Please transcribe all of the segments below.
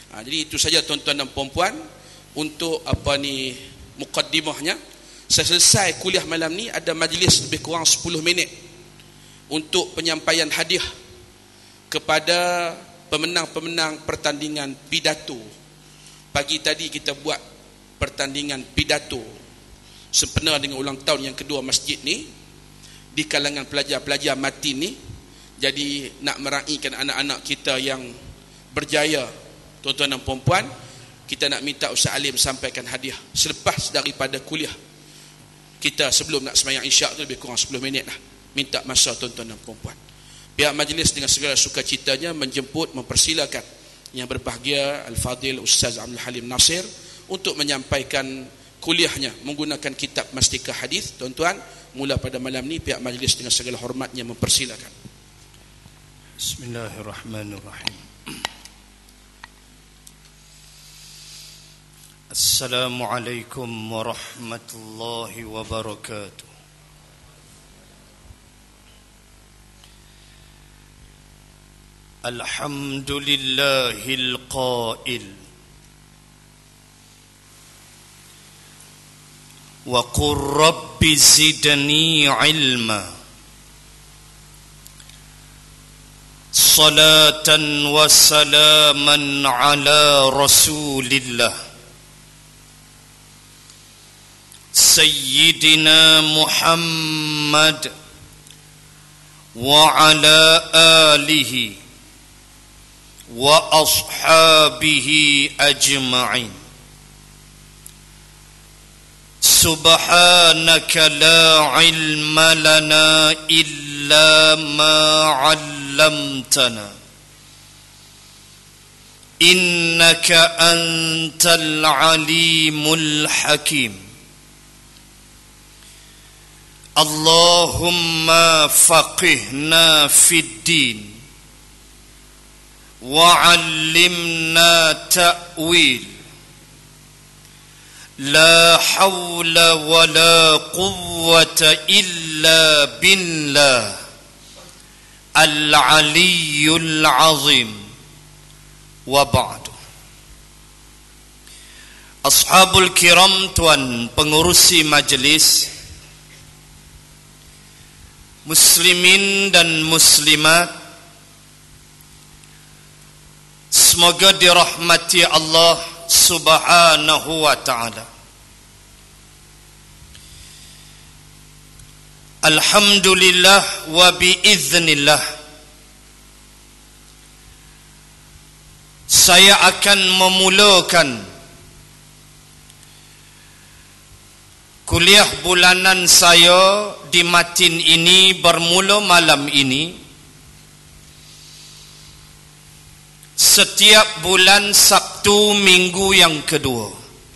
Jadi itu saja tuan-tuan dan puan-puan untuk mukaddimahnya. Selesai kuliah malam ni ada majlis lebih kurang 10 minit untuk penyampaian hadiah kepada pemenang-pemenang pertandingan pidato. Pagi tadi kita buat pertandingan pidato sempena dengan ulang tahun yang kedua masjid ni di kalangan pelajar-pelajar Matin ni. Jadi nak meraihkan anak-anak kita yang berjaya, tuan-tuan dan puan-puan, kita nak minta Ustaz Alim sampaikan hadiah selepas daripada kuliah kita. Sebelum nak sembahyang isyak tu lebih kurang 10 minit lah, minta masa tuan-tuan dan puan-puan. Pihak majlis dengan segala sukacitanya menjemput, mempersilakan yang berbahagia Al-Fadil Ustaz Abdul Halim Nasir untuk menyampaikan kuliahnya menggunakan kitab Mastika Hadis. Tuan-tuan, mula pada malam ni pihak majlis dengan segala hormatnya mempersilakan. Bismillahirrahmanirrahim. Assalamualaikum warahmatullahi wabarakatuh. Alhamdulillahil qail wa qur rabbi zidni ilma. Salatan wa salaman ala rasulillah Sayyidina Muhammad wa ala alihi wa ashabihi ajma'in. Subhanaka la ilma lana illa ma 'allamtana innaka antal alimul hakim. Allahumma faqihna fid din wa 'allimna ta'wil. La hawla wa la quwwata illa billah al-aliyyul azim. Wa ba'du. Ashabul kiram, tuan pengurusi majlis, muslimin dan muslimat, semoga dirahmati Allah Subhanahu wa ta'ala. Alhamdulillah wa biiznillah, saya akan memulakan kuliah bulanan saya di Matin ini bermula malam ini. Setiap bulan Sabtu minggu yang kedua,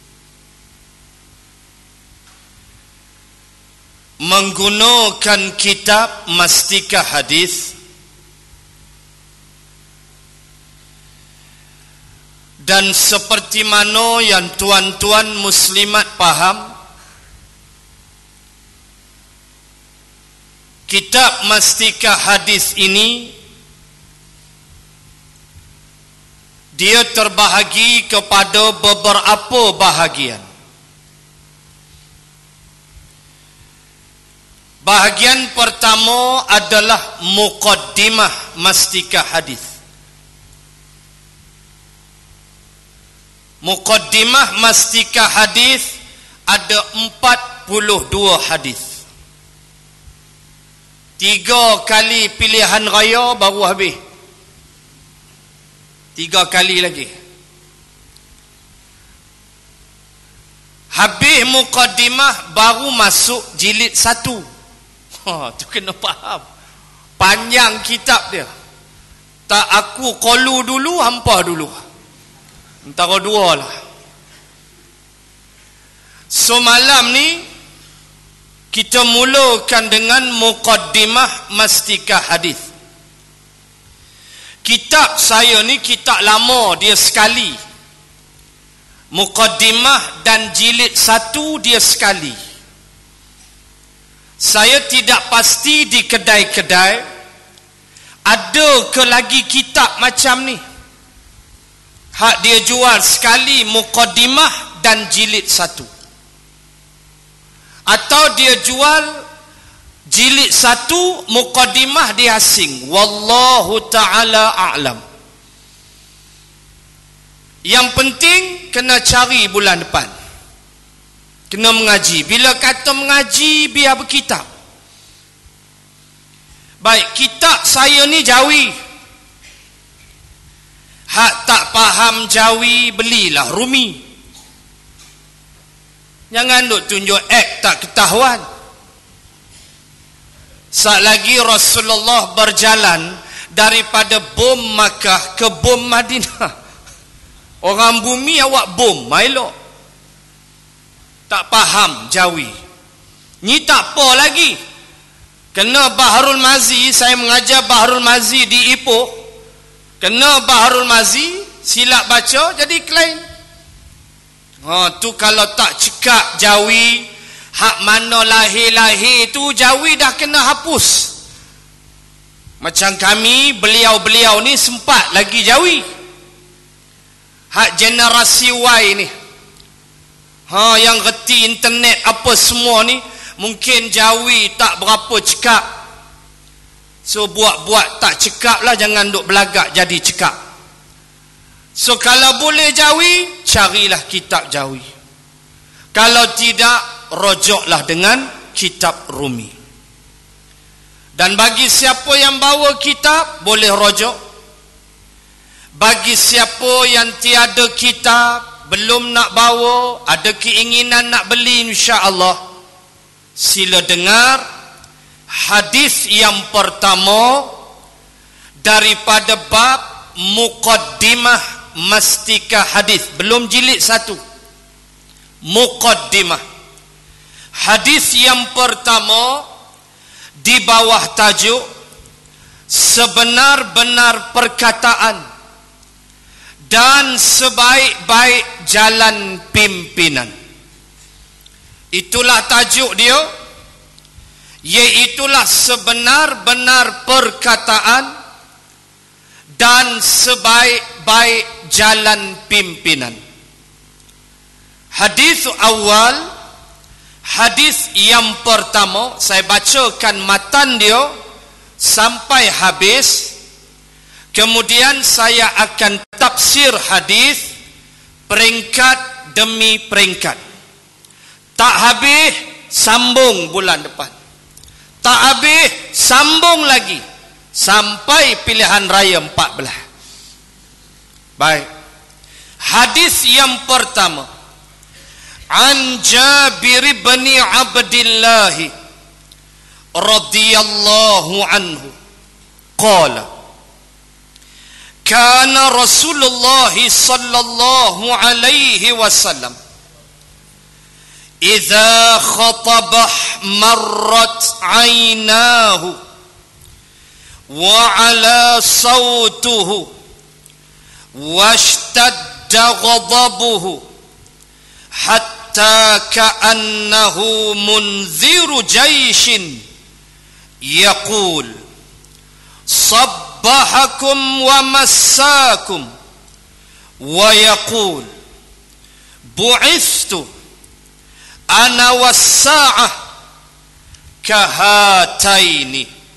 menggunakan kitab Mastika Hadis. Dan seperti mana yang tuan-tuan muslimat faham, kitab Mastika Hadis ini dia terbahagi kepada beberapa bahagian. Bahagian pertama adalah muqaddimah Mastika Hadis. Muqaddimah Mastika Hadis ada 42 hadis. 3 kali pilihan raya baru habis. 3 kali lagi. Habis muqaddimah baru masuk jilid 1. Tu kena faham. Panjang kitab dia. Tak aku qalu dulu, hampa dulu. Antara dua lah. So malam ni kita mulakan dengan muqaddimah Mastika Hadis. Kitab saya ni kitab lama, dia sekali. Muqaddimah dan jilid 1 dia sekali. Saya tidak pasti di kedai-kedai ada ke lagi kitab macam ni. hak dia jual sekali muqaddimah dan jilid 1, atau dia jual jilid 1 muqaddimah dia asing. Wallahu ta'ala a'lam. Yang penting kena cari bulan depan, kena mengaji. Bila kata mengaji, biar berkitab. Baik, kitab saya ni Jawi. Hak tak faham Jawi, belilah Rumi. Jangan duk tunjuk tak ketahuan. Saat lagi Rasulullah berjalan daripada bom Makkah ke bom Madinah. Orang bumi awak bom, elok. Tak faham Jawi. Ni tak apa lagi. Kena Baharul Mazi, saya mengajar Baharul Mazi di Ipoh. Kena Baharul Mazi, silap baca jadi klaim. Tu kalau tak cekak Jawi, hak mana lahir-lahir tu Jawi dah kena hapus. Macam kami, beliau-beliau ni sempat lagi Jawi. Hak generasi Y ni, yang reti internet apa semua ni, mungkin Jawi tak berapa cekap. So buat-buat tak cekap lah, jangan duk belagak jadi cekap. So kalau boleh Jawi, carilah kitab Jawi. Kalau tidak, rojoklah dengan kitab Rumi. Dan bagi siapa yang bawa kitab, boleh rojok. Bagi siapa yang tiada kitab, belum nak bawa, ada keinginan nak beli, insya-Allah, sila dengar hadis yang pertama daripada bab muqaddimah mastika hadis, belum jilid 1. Muqaddimah. Hadis yang pertama di bawah tajuk sebenar-benar perkataan dan sebaik-baik jalan pimpinan. Itulah tajuk dia, iaitulah sebenar-benar perkataan dan sebaik-baik jalan pimpinan. Hadis awal, hadis yang pertama, saya bacakan matan dia sampai habis. Kemudian saya akan tafsir hadis peringkat demi peringkat. Tak habis, sambung bulan depan. Tak habis, sambung lagi sampai pilihan raya 14. Baik. Hadis yang pertama, an Jabir bin Abdullah radhiyallahu anhu qala kana Rasulullah sallallahu alaihi wasallam idza khatabah marrat aynahu wa ala sawtuhu washtadda ghadabuhu hatta ka'annahu munziru jayshin yaqul صبحكم ومساكم ويقول بعثت أنا والساعة كهاتين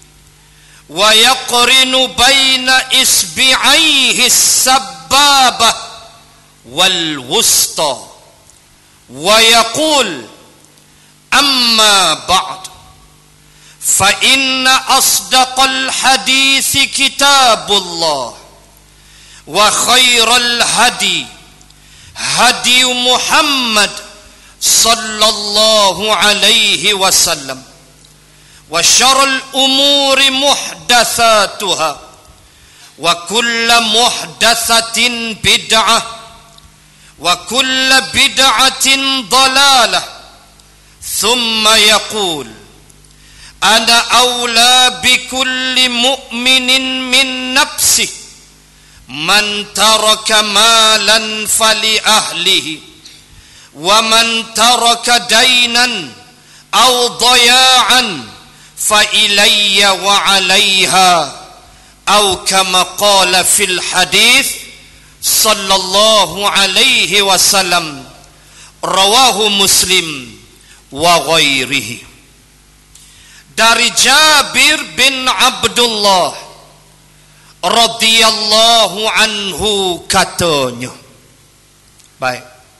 ويقرن بين إصبعيه السبابة والوسطى ويقول أما بعد فإن أصدق الحديث كتاب الله وخير الهدي هدي محمد صلى الله عليه وسلم وشر الأمور محدثاتها وكل محدثة بدعة وكل بدعة ضلالة ثم يقول أنا أولى بكل مؤمن من نفسه من ترك مالا فلأهله ومن ترك دينا أو ضياعا فإلي وعليها أو كما قال في الحديث sallallahu alaihi wasallam, rawahu Muslim wa ghairihi. Dari Jabir bin Abdullah radhiyallahu anhu katanya. Baik.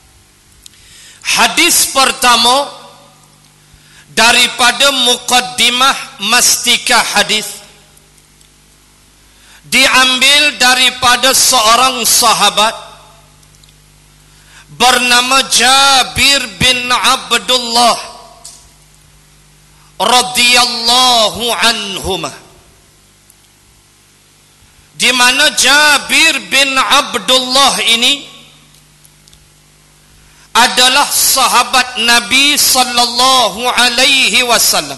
Hadis pertama daripada muqaddimah mastikah hadis diambil daripada seorang sahabat bernama Jabir bin Abdullah radhiyallahu anhuma, di mana Jabir bin Abdullah ini adalah sahabat Nabi sallallahu alaihi wasallam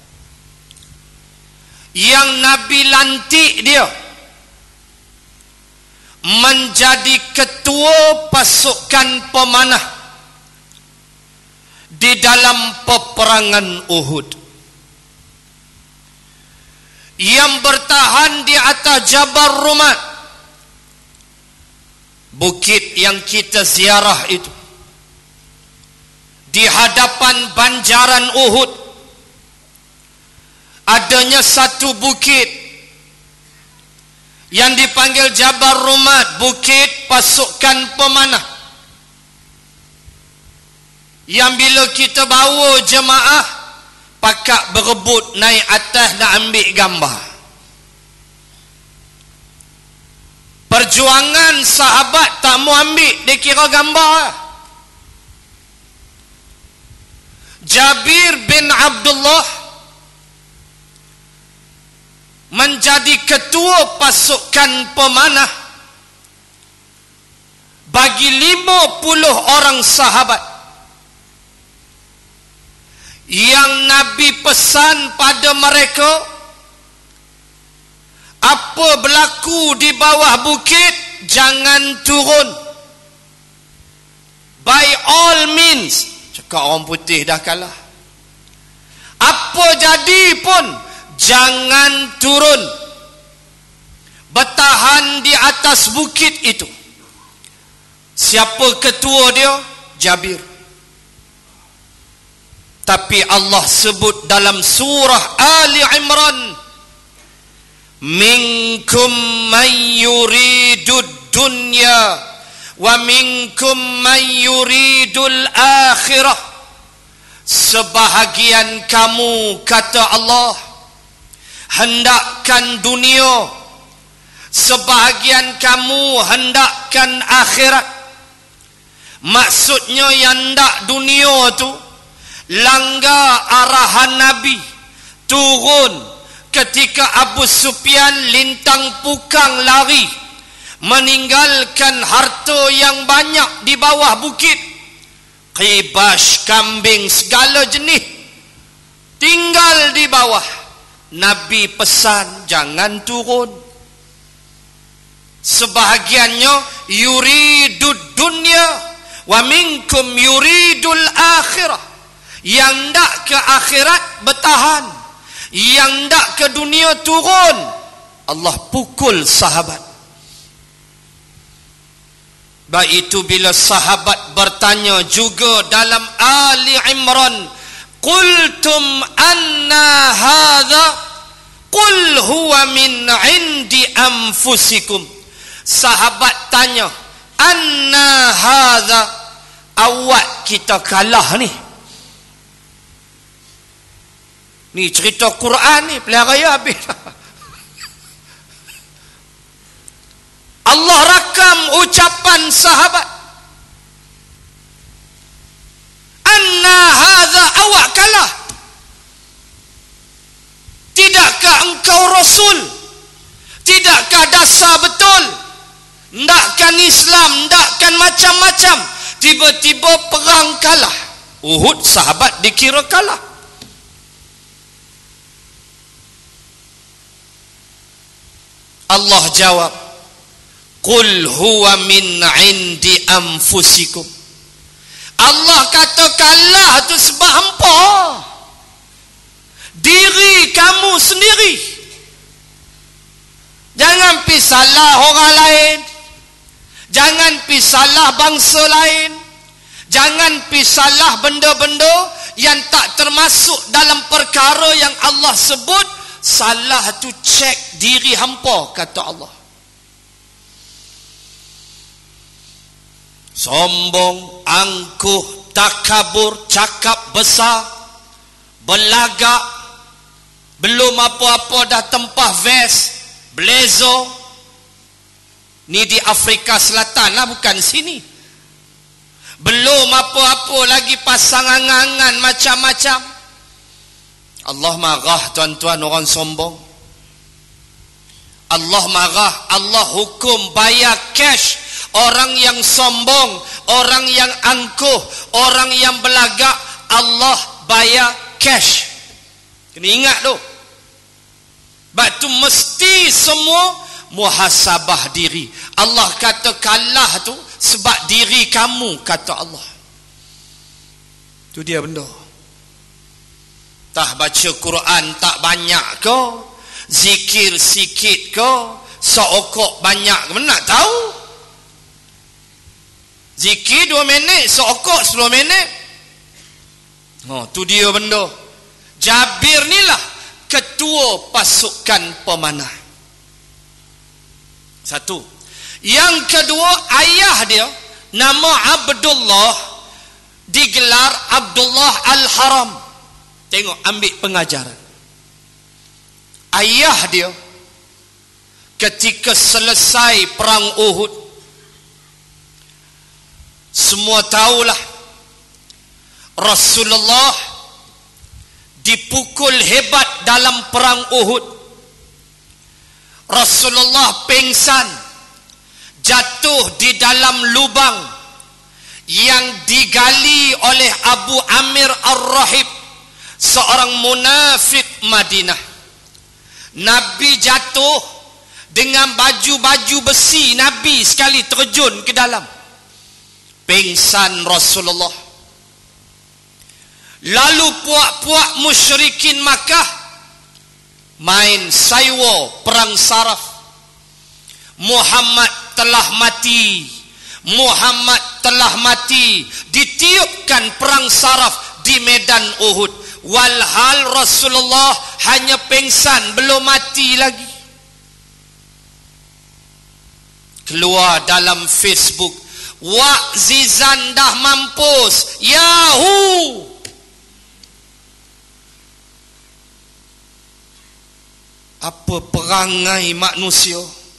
yang Nabi lantik dia menjadi ketua pasukan pemanah di dalam peperangan Uhud, yang bertahan di atas Jabal Rumat, bukit yang kita ziarah itu, di hadapan banjaran Uhud. Adanya satu bukit yang dipanggil Jabal Rumat, bukit pasukan pemanah, yang bila kita bawa jemaah pakak berebut naik atas nak ambil gambar. Perjuangan sahabat tak mau ambil, dia kira gambar. Jabir bin Abdullah menjadi ketua pasukan pemanah bagi 50 orang sahabat yang Nabi pesan pada mereka, apa berlaku di bawah bukit jangan turun, by all means. Cakap orang putih dah kalah, apa jadi pun jangan turun, bertahan di atas bukit itu. Siapa ketua dia? Jabir. Tapi Allah sebut dalam surah Ali Imran, minkum man yuridud dunya wa minkum man yuridul akhirah. Sebahagian kamu, kata Allah, hendakkan dunia, sebahagian kamu hendakkan akhirat. Maksudnya yang hendak dunia tu langgar arahan Nabi, turun ketika Abu Sufyan lintang pukang lari, meninggalkan harta yang banyak di bawah bukit, qibas, kambing, segala jenis tinggal di bawah. Nabi pesan jangan turun. Sebahagiannya yuridud dunya wa minkum yuridul akhirah, yang ndak ke akhirat bertahan, yang ndak ke dunia turun. Allah pukul sahabat. Baik itu bila sahabat bertanya juga dalam Ali Imran, qultum anna hadha qul huwa min indi anfusikum. Sahabat tanya, anna hadha, awak kita kalah ni. Ni cerita Quran ni, pilihan raya habis. Allah rakam ucapan sahabat, anna hadza, awak kalah. Tidakkah engkau Rasul? Tidakkah dasar betul? Ndakkan Islam, ndakkan macam-macam, tiba-tiba perang kalah. Uhud sahabat dikira kalah. Allah jawab, qul huwa min indi anfusikum. Allah kata kalah tu sebab hampa, diri kamu sendiri. Jangan pi salah orang lain, Jangan pi salah bangsa lain. Jangan pi salah benda-benda yang tak termasuk dalam perkara yang Allah sebut. Salah tu cek diri hampa, kata Allah. Sombong, angkuh, takabur, cakap besar, belagak, belum apa-apa dah tempah vest, blazer. Ni di Afrika Selatan lah, bukan sini. Belum apa-apa lagi pasang angan-angan macam-macam. Allah marah tuan-tuan orang sombong. Allah marah, Allah hukum bayar cash. Orang yang sombong, orang yang angkuh, orang yang belagak, Allah bayar cash. Kena ingat tu. Sebab tu mesti semua muhasabah diri. Allah kata kalah tu sebab diri kamu, kata Allah. Tu dia benda. Tak baca Quran tak banyak ke, zikir sikit ke, seokok banyak ke, mana nak tahu. Zikir 2 minit, seokok 10 minit. Tu dia benda. Jabir ni lah ketua pasukan pemanah. Satu. Yang kedua, ayah dia nama Abdullah, digelar Abdullah Al-Haram. Tengok, ambil pengajaran. Ayah dia ketika selesai perang Uhud, semua tahulah Rasulullah dipukul hebat dalam perang Uhud. Rasulullah pingsan, jatuh di dalam lubang yang digali oleh Abu Amir Ar-Rahib, seorang munafik Madinah. Nabi jatuh dengan baju-baju besi, Nabi sekali terjun ke dalam. Pingsan Rasulullah. Lalu puak-puak musyrikin Makkah main saywa perang saraf. Muhammad telah mati, Muhammad telah mati. Ditiupkan perang saraf di medan Uhud. Walhal Rasulullah hanya pingsan, belum mati lagi. Keluar dalam Facebook, Wak Zizan dah mampus, Yahoo. Apa perangai manusia?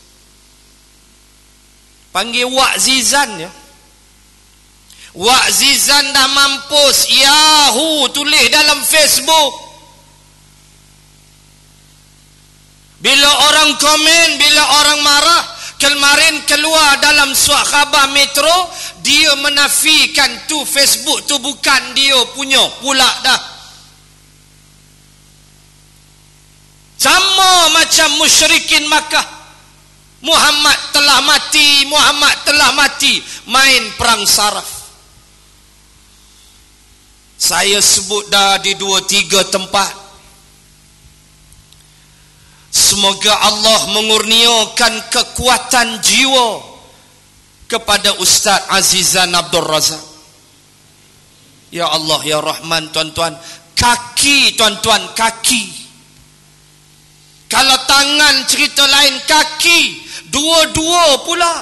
Panggil Wak Zizan ya. Wak Zizan dah mampus, Yahoo, tulis dalam Facebook. Bila orang komen, bila orang marah. Kemarin keluar dalam surat khabar Metro, dia menafikan tu Facebook tu bukan dia punya pula dah. Sama macam musyrikin Makkah. Muhammad telah mati, Muhammad telah mati, main perang saraf. Saya sebut dah di 2-3 tempat. Semoga Allah mengurniakan kekuatan jiwa kepada Ustaz Azizan Abdul Razak. Ya Allah, Ya Rahman, tuan-tuan. Kaki, tuan-tuan, kaki. Kalau tangan cerita lain, kaki. Dua-dua pula.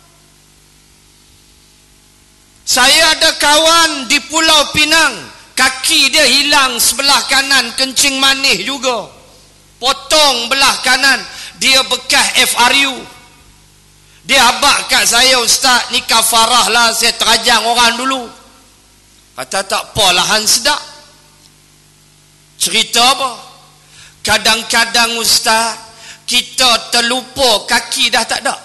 Saya ada kawan di Pulau Pinang, kaki dia hilang sebelah kanan, kencing manis juga. Potong belah kanan, dia bekas FRU. Dia abak kat saya, Ustaz, ni kafarah lah, saya terajang orang dulu. Kata tak apalah, han sedap. Cerita apa? Kadang-kadang Ustaz, kita terlupa kaki dah tak ada.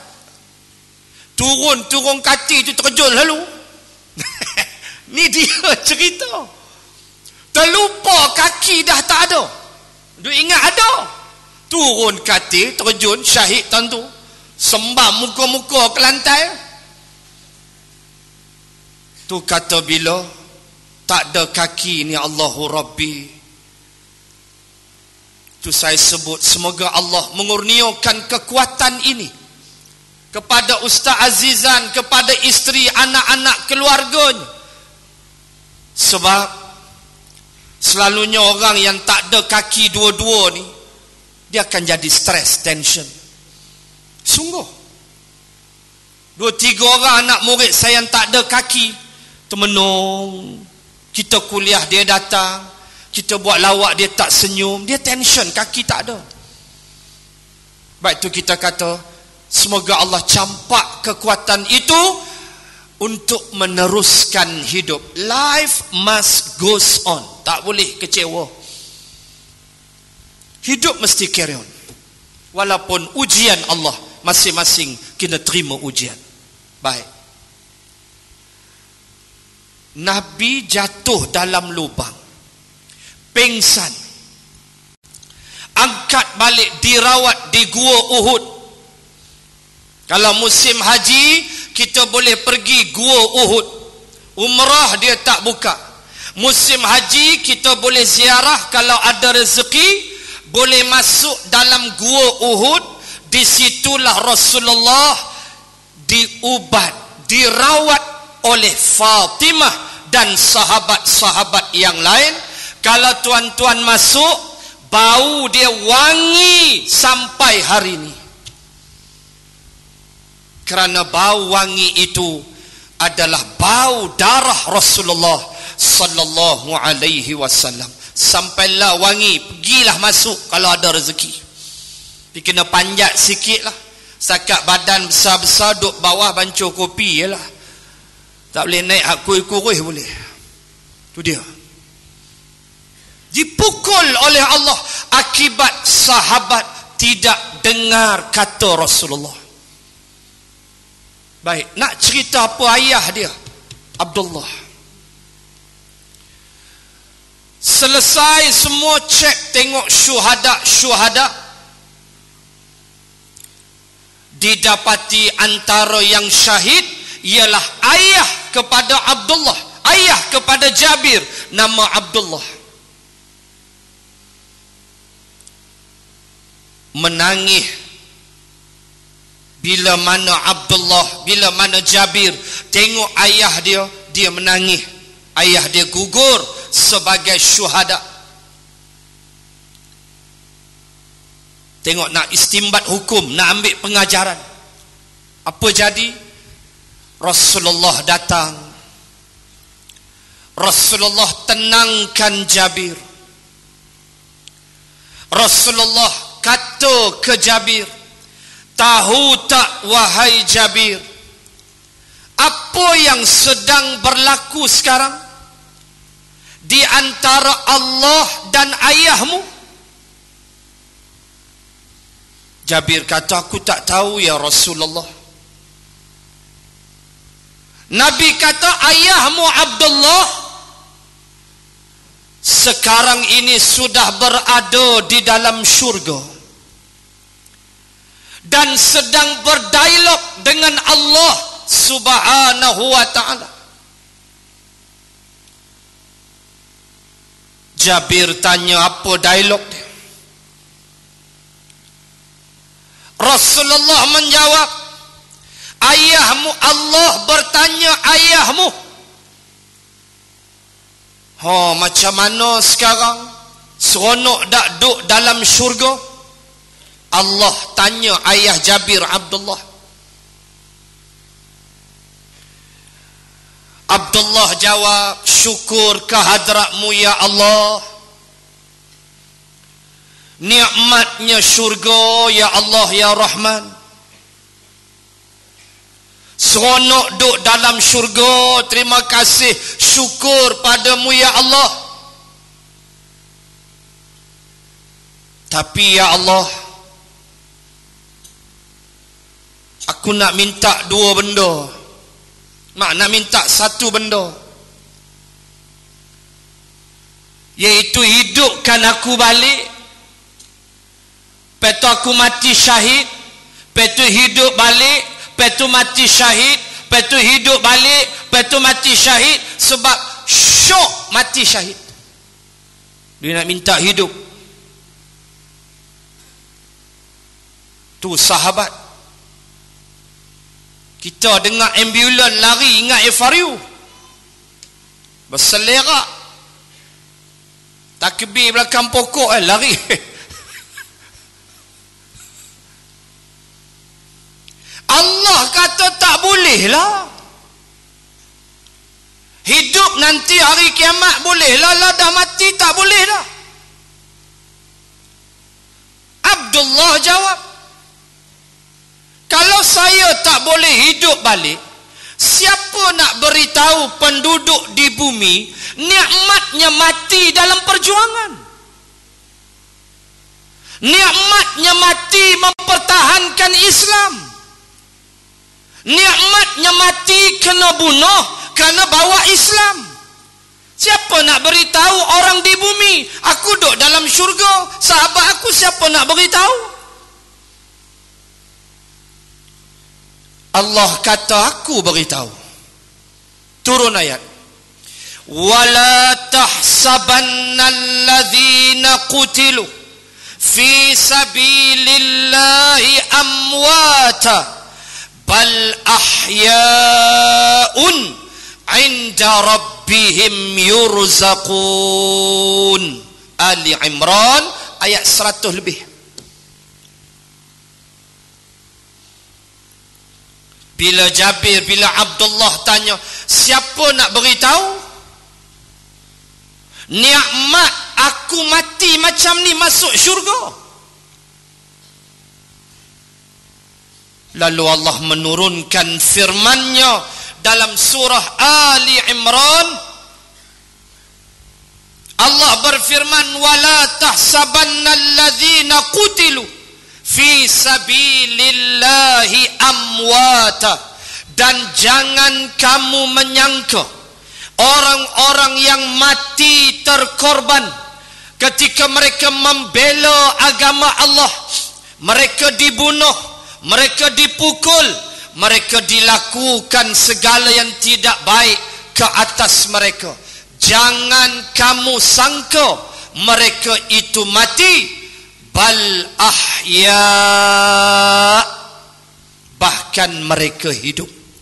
Turun kaki tu terjun lalu. Ni dia cerita. Terlupa kaki dah tak ada. Dia ingat ada. Turun katil, terjun, syahid tentu. Sembam muka-muka ke lantai. Tu kata bila tak ada kaki ni Allahu Rabbi. Tu saya sebut, semoga Allah mengurniakan kekuatan ini kepada Ustaz Azizan, kepada isteri, anak-anak, keluarganya. Sebab selalunya orang yang tak ada kaki dua-dua ni, dia akan jadi stres, tension. Sungguh. 2-3 orang anak murid saya yang tak ada kaki, termenung. Kita kuliah dia datang, kita buat lawak dia tak senyum, dia tension, kaki tak ada. Baik tu kita kata, semoga Allah campak kekuatan itu untuk meneruskan hidup. Life must goes on. Tak boleh kecewa. Hidup mesti carry on. Walaupun ujian Allah, masing-masing kena terima ujian. Baik. Nabi jatuh dalam lubang, pengsan, angkat balik, dirawat di Gua Uhud. Kalau musim haji, kita boleh pergi Gua Uhud. Umrah dia tak buka. Musim haji kita boleh ziarah, kalau ada rezeki boleh masuk dalam Gua Uhud. Di situlah Rasulullah diubat, dirawat oleh Fatimah dan sahabat-sahabat yang lain. Kalau tuan-tuan masuk, bau dia wangi sampai hari ini. Kerana bau wangi itu adalah bau darah Rasulullah sallallahu alaihi wasallam. Sampailah wangi, pergilah masuk kalau ada rezeki. Dia kena panjat sikit lah. Setakat badan besar-besar duduk bawah bancur kopi je lah. Tak boleh naik hak kurih-kurih boleh. Itu dia. Dipukul oleh Allah akibat sahabat tidak dengar kata Rasulullah. Baik, nak cerita apa ayah dia? Abdullah. Selesai semua cek, tengok syuhada. Didapati antara yang syahid ialah ayah kepada Abdullah, ayah kepada Jabir, nama Abdullah. Menangis bila mana Abdullah, bila mana Jabir tengok ayah dia menangis. Ayah dia gugur sebagai syuhada. Tengok nak istimbat hukum, nak ambil pengajaran. Apa jadi? Rasulullah datang. Rasulullah tenangkan Jabir. Rasulullah kata ke Jabir, tahu tak wahai Jabir, apa yang sedang berlaku sekarang di antara Allah dan ayahmu? Jabir kata, aku tak tahu ya Rasulullah. Nabi kata, ayahmu Abdullah sekarang ini sudah berada di dalam syurga dan sedang berdialog dengan Allah Subhanahu wa ta'ala. Jabir tanya, apa dialog dia? Rasulullah menjawab, ayahmu, Allah bertanya ayahmu. Macam mana sekarang? Seronok tak duduk dalam syurga? Allah tanya ayah Jabir, Abdullah. Abdullah jawab, syukur kehadratmu ya Allah, nikmatnya syurga ya Allah ya Rahman. Seronok duduk dalam syurga, terima kasih, syukur padamu ya Allah. Tapi ya Allah, aku nak minta 2 benda. Nak minta 1 benda, iaitu hidupkan aku balik, lepas aku mati syahid, lepas hidup balik, lepas mati syahid, lepas hidup balik, lepas mati syahid. Sebab syok mati syahid, dia nak minta hidup. Tu sahabat. Kita dengar ambulans lari, ingat FRU. Berselerak. Takbir belakang pokok lari. Allah kata tak boleh lah. Hidup nanti hari kiamat boleh lah, dah mati tak boleh dah. Abdullah jawab, kalau saya tak boleh hidup balik, siapa nak beritahu penduduk di bumi nikmatnya mati dalam perjuangan, nikmatnya mati mempertahankan Islam, nikmatnya mati kena bunuh kerana bawa Islam. Siapa nak beritahu orang di bumi aku duduk dalam syurga? Sahabat aku siapa nak beritahu? Allah kata aku beritahu. Turun ayat. Wala tahsabanna alladhina qutilu fi sabilillahi amwata bal ahya'un 'inda rabbihim yurzaqun. Ali Imran ayat 100 lebih. Bila Abdullah tanya, siapa nak beritahu nikmat aku mati macam ni masuk syurga? Lalu Allah menurunkan firman-Nya dalam surah Ali Imran. Allah berfirman, wala tahsabanna alladhina qutilu fi sabilillahi amwata, dan jangan kamu menyangka orang-orang yang mati terkorban ketika mereka membela agama Allah, mereka dibunuh, mereka dipukul, mereka dilakukan segala yang tidak baik ke atas mereka. Jangan kamu sangka mereka itu mati, bal ahya, bahkan mereka hidup.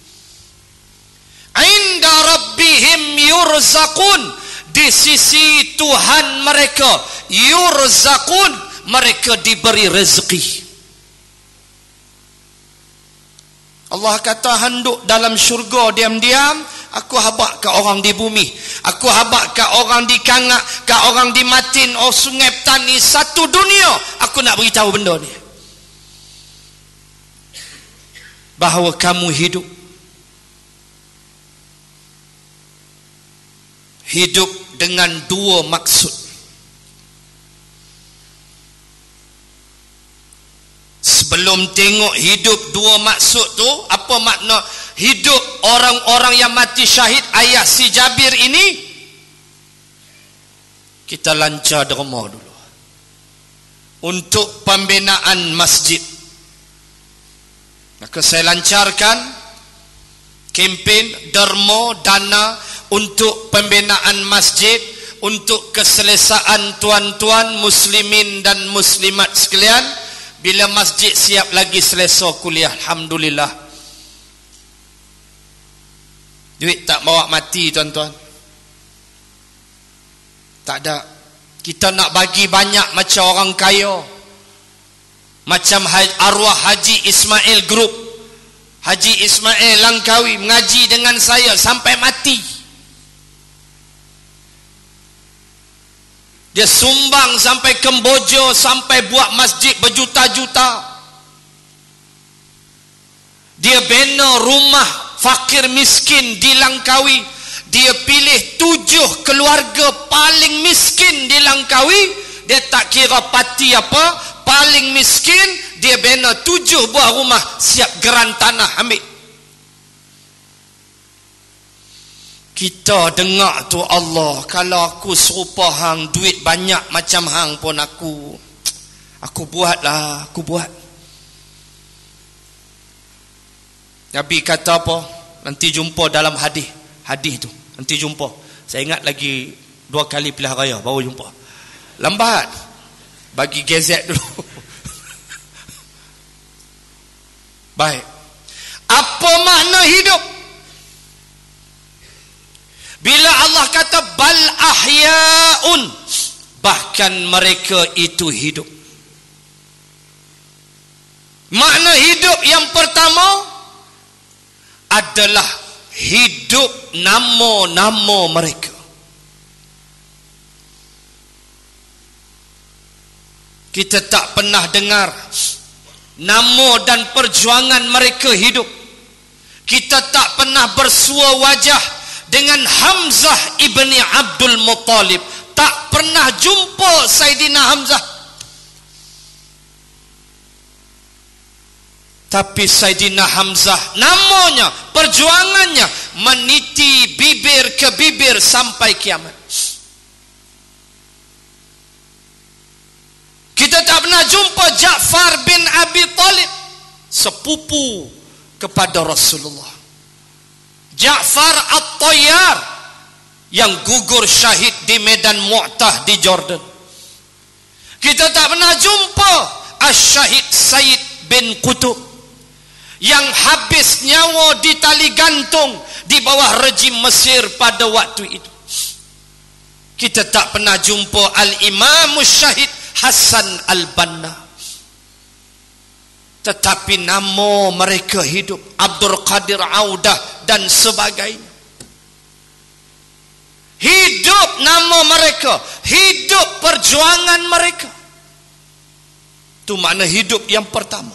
Inda rabbihim yurzaqun, di sisi Tuhan mereka, yurzaqun, mereka diberi rezeki. Allah kata handuk dalam syurga diam-diam, aku habak ke orang di bumi, aku habak ke orang di Kangak, ke orang di Matin, Sungai Petani, satu dunia aku nak beritahu benda ni, bahawa kamu hidup dengan dua maksud. Sebelum tengok hidup dua maksud tu, apa makna hidup orang-orang yang mati syahid ayah si Jabir ini, kita lancar derma dulu untuk pembinaan masjid. Maka saya lancarkan kempen derma dana untuk pembinaan masjid, untuk keselesaan tuan-tuan muslimin dan muslimat sekalian. Bila masjid siap lagi selesa kuliah, alhamdulillah. Duit tak bawa mati tuan-tuan, tak ada. Kita nak bagi banyak macam orang kaya, macam arwah Haji Ismail Group, Haji Ismail Langkawi mengaji dengan saya sampai mati. Dia sumbang sampai Kemboja, sampai buat masjid berjuta-juta. Dia bina rumah fakir miskin di Langkawi. Dia pilih 7 keluarga paling miskin di Langkawi. Dia tak kira parti apa, paling miskin, dia bina 7 buah rumah, siap geran tanah ambil. Kita dengar tu Allah, kalau aku serupa hang, duit banyak macam hang pun aku buatlah, aku buat. Nabi kata apa? Nanti jumpa dalam hadis tu. Nanti jumpa. Saya ingat lagi 2 kali pilihan raya baru jumpa. Lambat. Bagi gazet dulu. Baik. Apa makna hidup? Bila Allah kata bal ahyaun, bahkan mereka itu hidup. Makna hidup yang pertama adalah hidup nama-nama mereka. Kita tak pernah dengar nama dan perjuangan mereka hidup. Kita tak pernah bersua wajah dengan Hamzah ibni Abdul Muttalib. Tak pernah jumpa Saidina Hamzah. Tapi Saidina Hamzah, namanya, perjuangannya meniti bibir ke bibir sampai kiamat. Kita tak pernah jumpa Ja'far bin Abi Talib, sepupu kepada Rasulullah. Ja'far At-Tayyar yang gugur syahid di medan Mu'tah di Jordan. Kita tak pernah jumpa Asy-Syahid Said bin Qutb yang habis nyawa di tali gantung di bawah rejim Mesir pada waktu itu. Kita tak pernah jumpa Al-Imam Syahid Hasan Al-Banna. Tetapi nama mereka hidup, Abdul Qadir Audah dan sebagainya. Hidup nama mereka, hidup perjuangan mereka. Itu makna hidup yang pertama.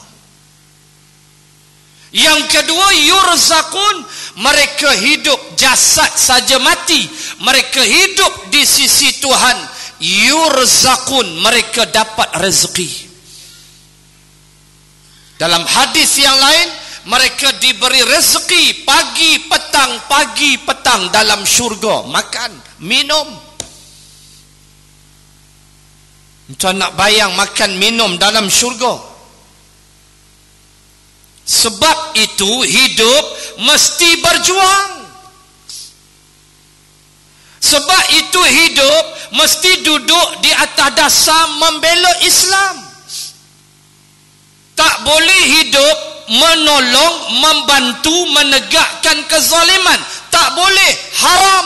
Yang kedua, yurzakun, mereka hidup, jasad saja mati, mereka hidup di sisi Tuhan. Yurzakun, mereka dapat rezeki. Dalam hadis yang lain, mereka diberi rezeki pagi petang dalam syurga, makan, minum. Macam nak bayang makan minum dalam syurga. Sebab itu hidup mesti berjuang. Sebab itu hidup mesti duduk di atas dasar membela Islam. Tak boleh hidup menolong, membantu, menegakkan kezaliman. Tak boleh, haram.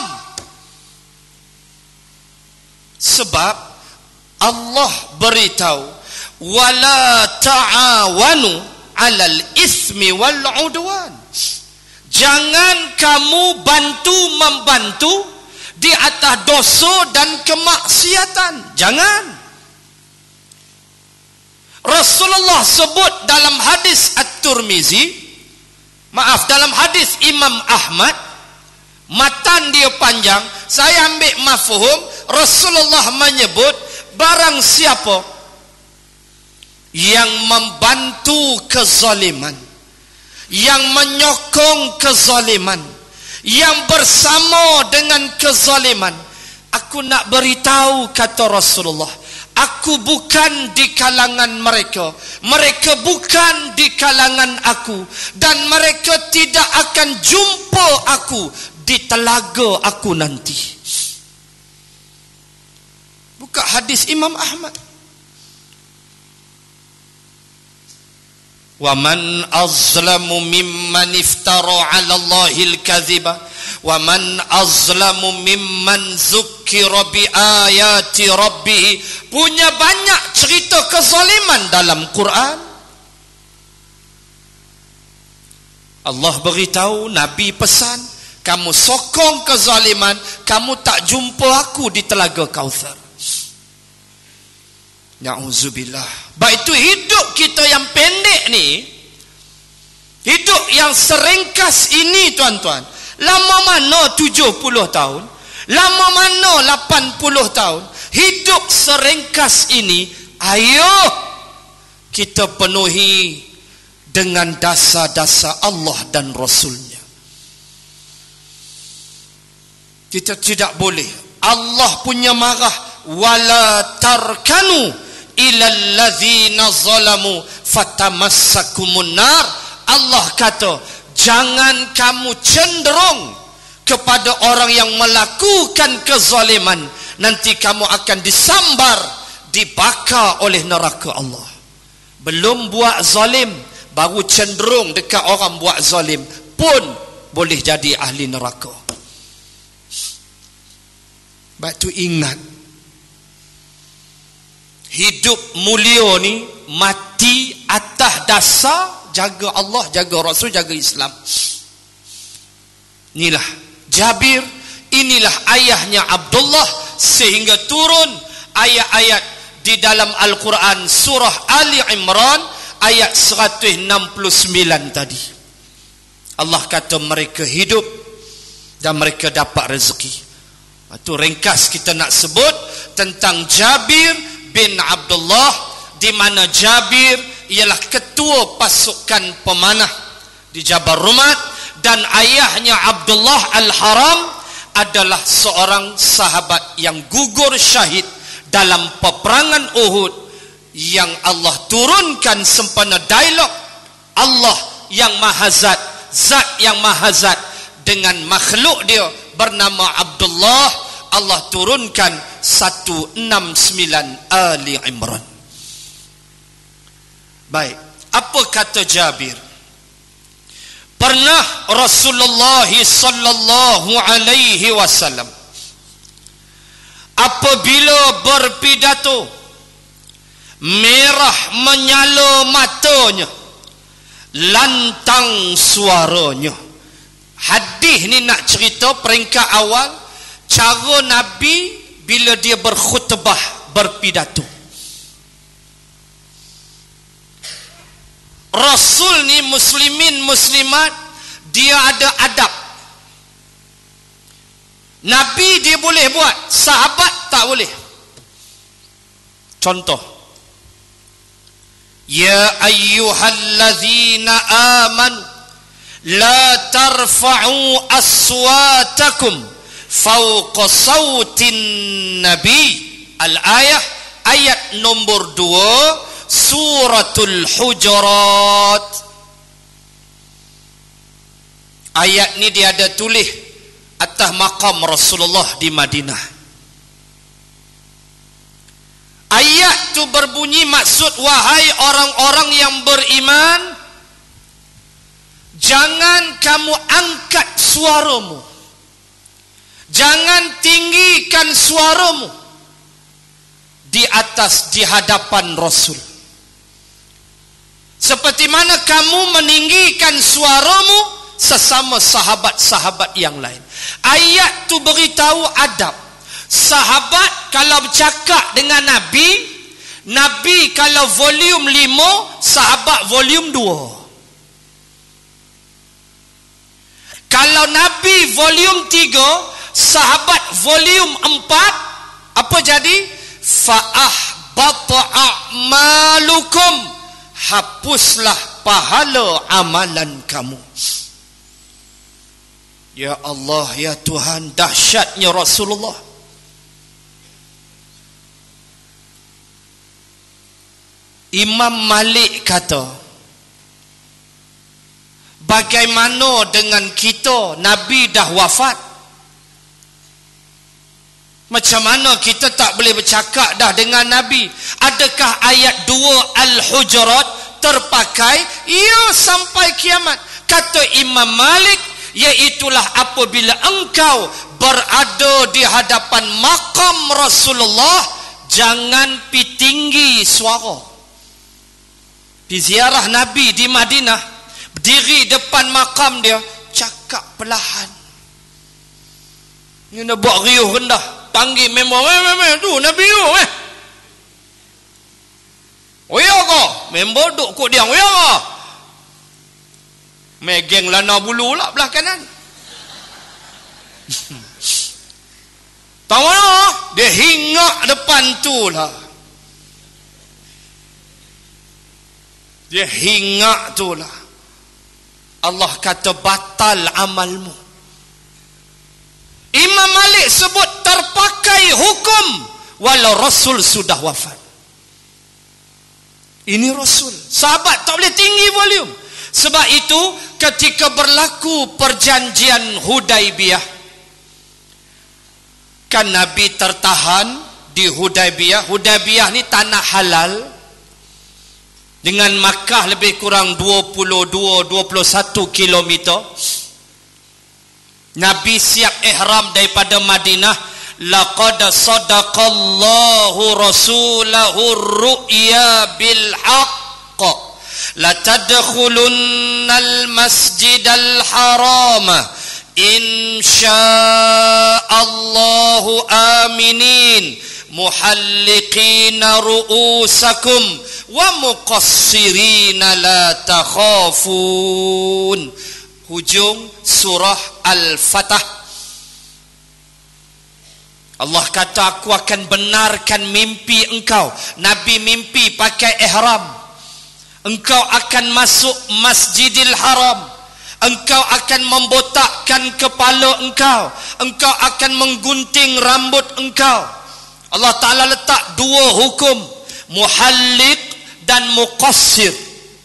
Sebab Allah beritahu, wala ta'awanu 'alal ismi wal 'udwan. Jangan kamu membantu di atas dosa dan kemaksiatan. Jangan. Rasulullah sebut dalam hadis At-Tirmizi, dalam hadis Imam Ahmad, matan dia panjang, saya ambil mafhum. Rasulullah menyebut, barang siapa yang membantu kezaliman, yang menyokong kezaliman, yang bersama dengan kezaliman, aku nak beritahu, kata Rasulullah, aku bukan di kalangan mereka, mereka bukan di kalangan aku, dan mereka tidak akan jumpa aku di telaga aku nanti. Buka hadis Imam Ahmad. Wa man azlamu mimman iftara 'ala Allahil kadhiba wa man azlamu mimman zukkira bi ayati rabbih. Punya banyak cerita kezaliman dalam Quran. Allah beritahu, Nabi pesan, kamu sokong kezaliman, kamu tak jumpa aku di telaga Kautsar. Na'udzubillah. Baik itu hidup kita yang pendek ni, hidup yang seringkas ini tuan-tuan, lama mana 70 tahun, lama mana 80 tahun, hidup seringkas ini, ayo kita penuhi dengan dasar-dasar Allah dan Rasulnya. Kita tidak boleh, Allah punya marah, wala tarkanu ilal ladzina zalamu fatamassakumun nar. Allah kata, jangan kamu cenderung kepada orang yang melakukan kezaliman, nanti kamu akan disambar, dibakar oleh neraka Allah. Belum buat zalim, baru cenderung dekat orang buat zalim pun boleh jadi ahli neraka. Baik tu ingat, hidup mulia ni mati atas dasar jaga Allah, jaga Rasul, jaga Islam. Inilah Jabir, inilah ayahnya Abdullah, sehingga turun ayat-ayat di dalam Al-Quran surah Ali Imran ayat 169 tadi. Allah kata mereka hidup dan mereka dapat rezeki. Itu ringkas kita nak sebut tentang Jabir bin Abdullah, di mana Jabir ialah ketua pasukan pemanah di Jabal Rumat, dan ayahnya Abdullah Al-Haram adalah seorang sahabat yang gugur syahid dalam peperangan Uhud, yang Allah turunkan sempena dialog Allah yang Maha Zat, Zat yang Maha Zat dengan makhluk dia bernama Abdullah. Allah turunkan 169 Ali Imran. Baik, apa kata Jabir? Pernah Rasulullah sallallahu alaihi wasallam apabila berpidato, merah menyala matanya, lantang suaranya. Hadis ni nak cerita peringkat awal cara Nabi bila dia berkhutbah, berpidato. Rasul ni muslimin muslimat, dia ada adab. Nabi dia boleh buat, sahabat tak boleh. Contoh, ya ayyuhallazina amanu la tarfa'u aswatakum fawqa sautin nabi. Al-ayah, ayat nombor 2 Suratul Hujurat. Ayat ni dia ada tulis atas makam Rasulullah di Madinah. Ayat tu berbunyi, maksud wahai orang-orang yang beriman, jangan kamu angkat suaramu, jangan tinggikan suaramu di atas, di hadapan Rasul, seperti mana kamu meninggikan suaramu sesama sahabat-sahabat yang lain. Ayat tu beritahu adab. Sahabat kalau bercakap dengan Nabi, Nabi kalau volume 5, sahabat volume 2. Kalau Nabi volume 3, sahabat volume 4, apa jadi? Fa'ahbata a'malukum, hapuslah pahala amalan kamu. Ya Allah, ya Tuhan, dahsyatnya Rasulullah. Imam Malik kata, bagaimana dengan kita? Nabi dah wafat, macam mana kita tak boleh bercakap dah dengan Nabi? Adakah ayat 2 Al-Hujurat terpakai? Ya, sampai kiamat. Kata Imam Malik, iaitulah apabila engkau berada di hadapan makam Rasulullah, jangan pi tinggi suara. Di ziarah Nabi di Madinah, berdiri depan makam dia, cakap perlahan. Ni nak buat riuh rendah, panggil member, tu Nabi tu oya kau, member duk kok dia, oya kau, megeng lana bulu lah belah kanan. Tahu mana? Dia hingak depan tu lah. Dia hingak tu lah. Allah kata batal amalmu. Imam Malik sebut terpakai hukum walau Rasul sudah wafat. Ini Rasul. Sahabat tak boleh tinggi volume. Sebab itu ketika berlaku perjanjian Hudaibiyah, kan Nabi tertahan di Hudaibiyah. Hudaibiyah ni tanah halal. dengan Makkah lebih kurang 22-21 kilometer. Nabi siap ihram daripada Madinah. Laqad sadaqallahu rasulahu ru'ya bil haqq la tadkhulunnal masjidal haram insyaallahu aminin muhalliqina ru'usakum wa muqassirina la takhafun. Hujung surah Al-Fatah. Allah kata, aku akan benarkan mimpi engkau. Nabi mimpi pakai ihram. Engkau akan masuk Masjidil Haram. Engkau akan membotakkan kepala engkau. Engkau akan menggunting rambut engkau. Allah Ta'ala letak dua hukum, muhalliq dan muqassir.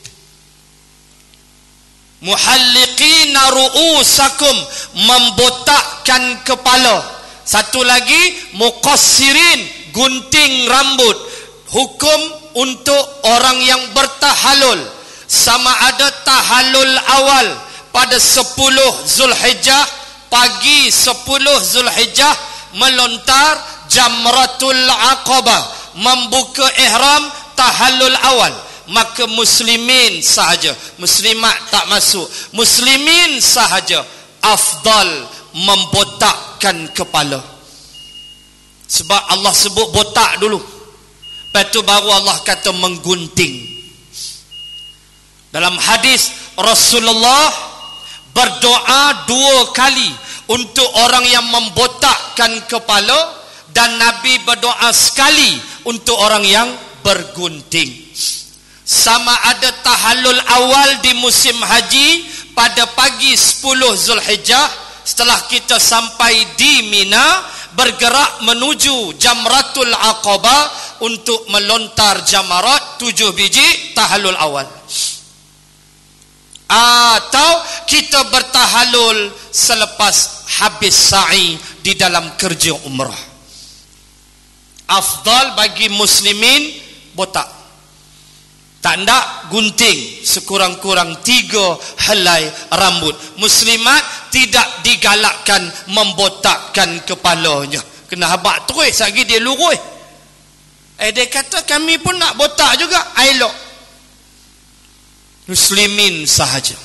Muhalliqina ru'usakum, membotakkan kepala. Satu lagi, muqassirin, gunting rambut. Hukum untuk orang yang bertahalul, sama ada tahalul awal pada 10 Zulhijjah, pagi 10 Zulhijjah melontar Jamratul Aqabah, membuka ihram tahallul awal. Maka muslimin sahaja, muslimat tak masuk. Muslimin sahaja afdal membotakkan kepala. Sebab Allah sebut botak dulu, lepas tu baru Allah kata menggunting. Dalam hadis, Rasulullah berdoa 2 kali untuk orang yang membotakkan kepala, dan Nabi berdoa sekali untuk orang yang bergunting. Sama ada tahallul awal di musim haji pada pagi 10 Zulhijjah, setelah kita sampai di Mina, bergerak menuju Jamratul Aqabah untuk melontar jamarat 7 biji tahallul awal. Atau kita bertahallul selepas habis sa'i di dalam kerja umrah. Afdal bagi muslimin botak. Tak nak gunting, sekurang-kurang 3 helai rambut. Muslimat tidak digalakkan membotakkan kepalanya. Kena habak terus lagi dia lurus. Dia kata kami pun nak botak juga. Elok. Muslimin sahaja.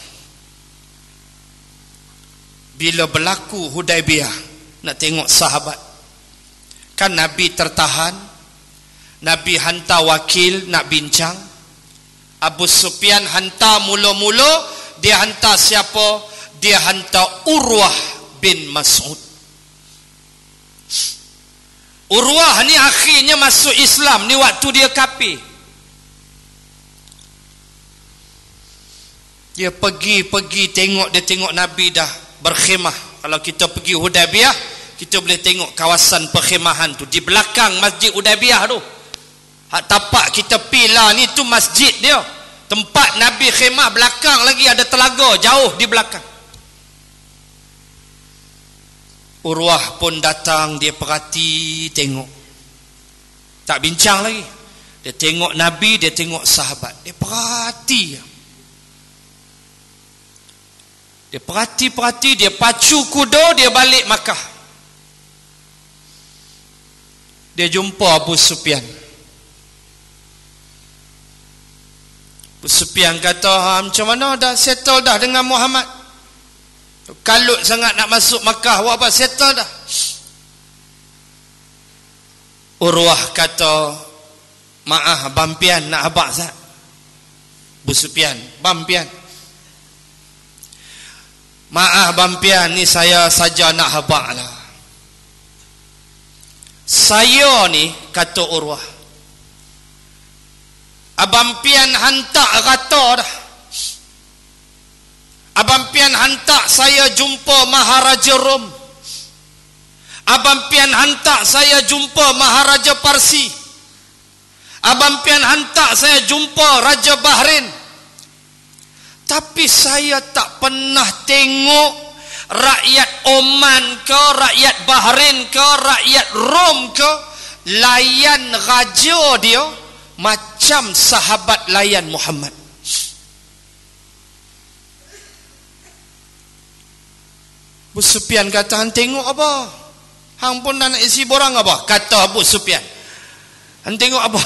Bila berlaku Hudaibiyah, nak tengok sahabat, kan Nabi tertahan, Nabi hantar wakil nak bincang. Abu Sufyan hantar mula-mula, dia hantar siapa? Dia hantar Urwah bin Mas'ud. Urwah ni akhirnya masuk Islam, ni waktu dia kafir. Dia pergi tengok, dia tengok Nabi dah berkhemah. Kalau kita pergi Hudaibiyah, kita boleh tengok kawasan perkhemahan tu di belakang Masjid Hudaibiyah tu. Hak tapak kita pilah ni tu masjid dia. Tempat Nabi khemah, belakang lagi ada telaga jauh di belakang. Urwah pun datang, dia perhati, tengok. Tak bincang lagi. Dia tengok Nabi, dia tengok sahabat. Dia perhati. Dia perhati, dia pacu kuda, dia balik Makkah. Dia jumpa Abu Sufyan. Abu Sufyan kata, macam mana dah settle dah dengan Muhammad? Kalut sangat nak masuk Makkah, buat apa? Settle dah. Urwah kata, maaf bampian nak habak sat. Abu Sufyan, bampian. Maaf bampian, ni saya saja nak habak lah. Saya ni, kata Urwah, abang pian hantar rata dah. Abang pian hantar saya jumpa Maharaja Rom. Abang pian hantar saya jumpa Maharaja Parsi. Abang pian hantar saya jumpa Raja Bahrain. Tapi saya tak pernah tengok rakyat Oman ke, rakyat Bahrain ke, rakyat Rom ke layan raja dia macam sahabat layan Muhammad. Abu Sufyan kata, hang tengok apa? Hang pun nak isi borang apa? Kata Abu Sufyan, hang tengok apa?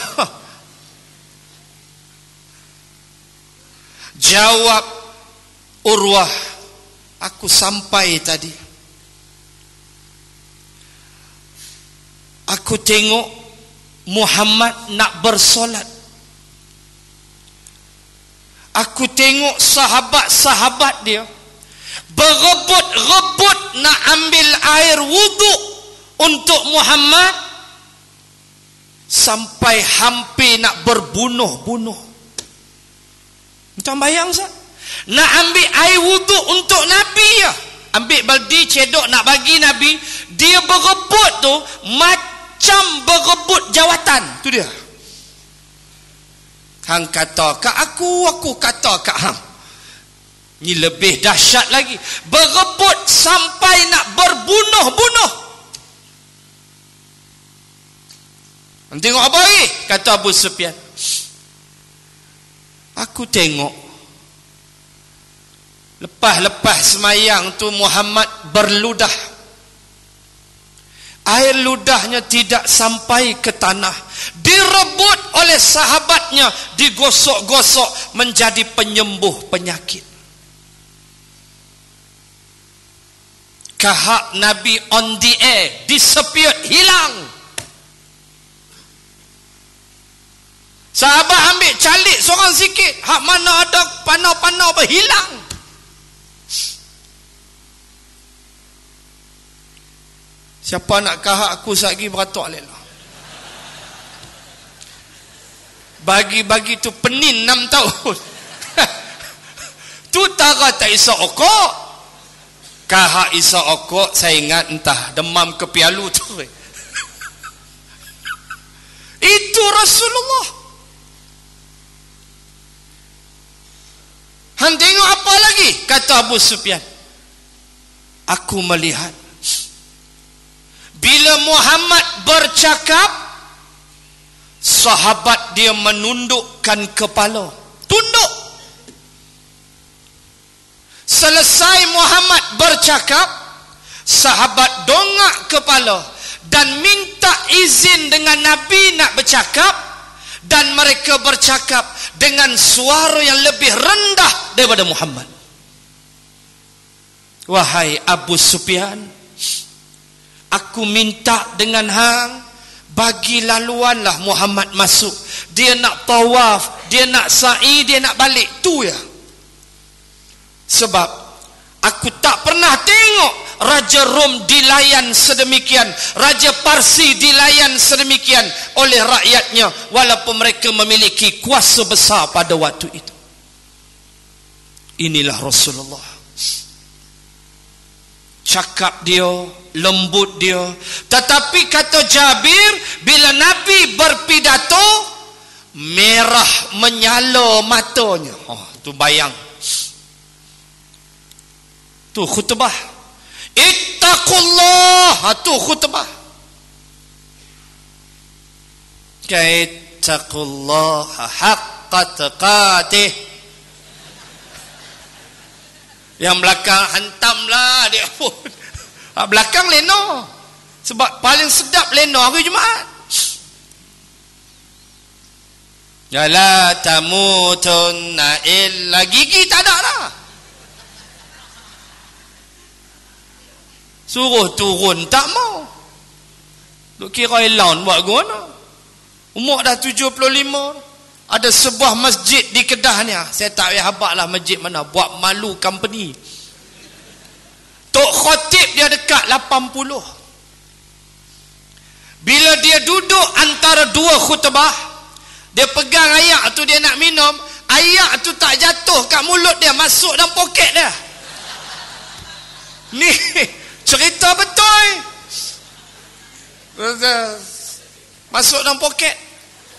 Jawab Urwah, aku sampai tadi, aku tengok Muhammad nak bersolat. Aku tengok sahabat-sahabat dia berebut-rebut nak ambil air wudu untuk Muhammad, sampai hampir nak berbunuh-bunuh. Macam bayang sah? Nak ambil air wudu untuk Nabi ya. Ambil baldi cedok nak bagi Nabi, dia berebut tu macam berebut jawatan. Tu dia. Hang kata kat aku kata kat hang. Ni lebih dahsyat lagi. Berebut sampai nak berbunuh-bunuh. Tengok apa lagi? Kata Abu Sufyan, aku tengok lepas semayang tu Muhammad berludah. Air ludahnya tidak sampai ke tanah. Direbut oleh sahabatnya, digosok-gosok menjadi penyembuh penyakit. Kahak Nabi on the air, disappeared, hilang. Sahabat ambil calik seorang sikit, hak mana ada panau-panau berhilang. Siapa nak kahak aku satgi beratuk lelah. Bagi-bagi tu penin 6 tahun. Tu tara tak isa okok. Kahak isa okok, saya ingat entah demam kepialu tu. Itu Rasulullah. Hang tengok apa lagi? Kata Abu Sufyan, aku melihat bila Muhammad bercakap, sahabat dia menundukkan kepala, tunduk. Selesai Muhammad bercakap, sahabat dongak kepala dan minta izin dengan Nabi nak bercakap, dan mereka bercakap dengan suara yang lebih rendah daripada Muhammad. Wahai Abu Sufyan, aku minta dengan hang, bagi laluanlah Muhammad masuk. Dia nak tawaf, dia nak sa'i, dia nak balik. Tu ya. Sebab aku tak pernah tengok Raja Rom dilayan sedemikian, Raja Parsi dilayan sedemikian oleh rakyatnya, walaupun mereka memiliki kuasa besar pada waktu itu. Inilah Rasulullah. Cakap dia, lembut dia. Tetapi kata Jabir, bila Nabi berpidato, merah menyala matanya. Tu bayang. Tu khutbah. Ittaqullah. Tu khutbah. Ittaqullah haqqa tuqatih. Yang belakang hantamlah dia pun. Belakang leno. Sebab paling sedap leno hari Jumaat. Ya la tamutunna illa, gigi tak ada dah. Suruh turun tak mau. Duk kira elon buat guna. Umur dah 75. Ada sebuah masjid di Kedah ni. Saya tak payah habaq lah masjid mana. Buat malu company. Tok Khotib dia dekat 80. Bila dia duduk antara dua khutbah, dia pegang ayak tu, dia nak minum. Ayak tu tak jatuh kat mulut dia, masuk dalam poket dia. Ni cerita betul. Masuk dalam poket.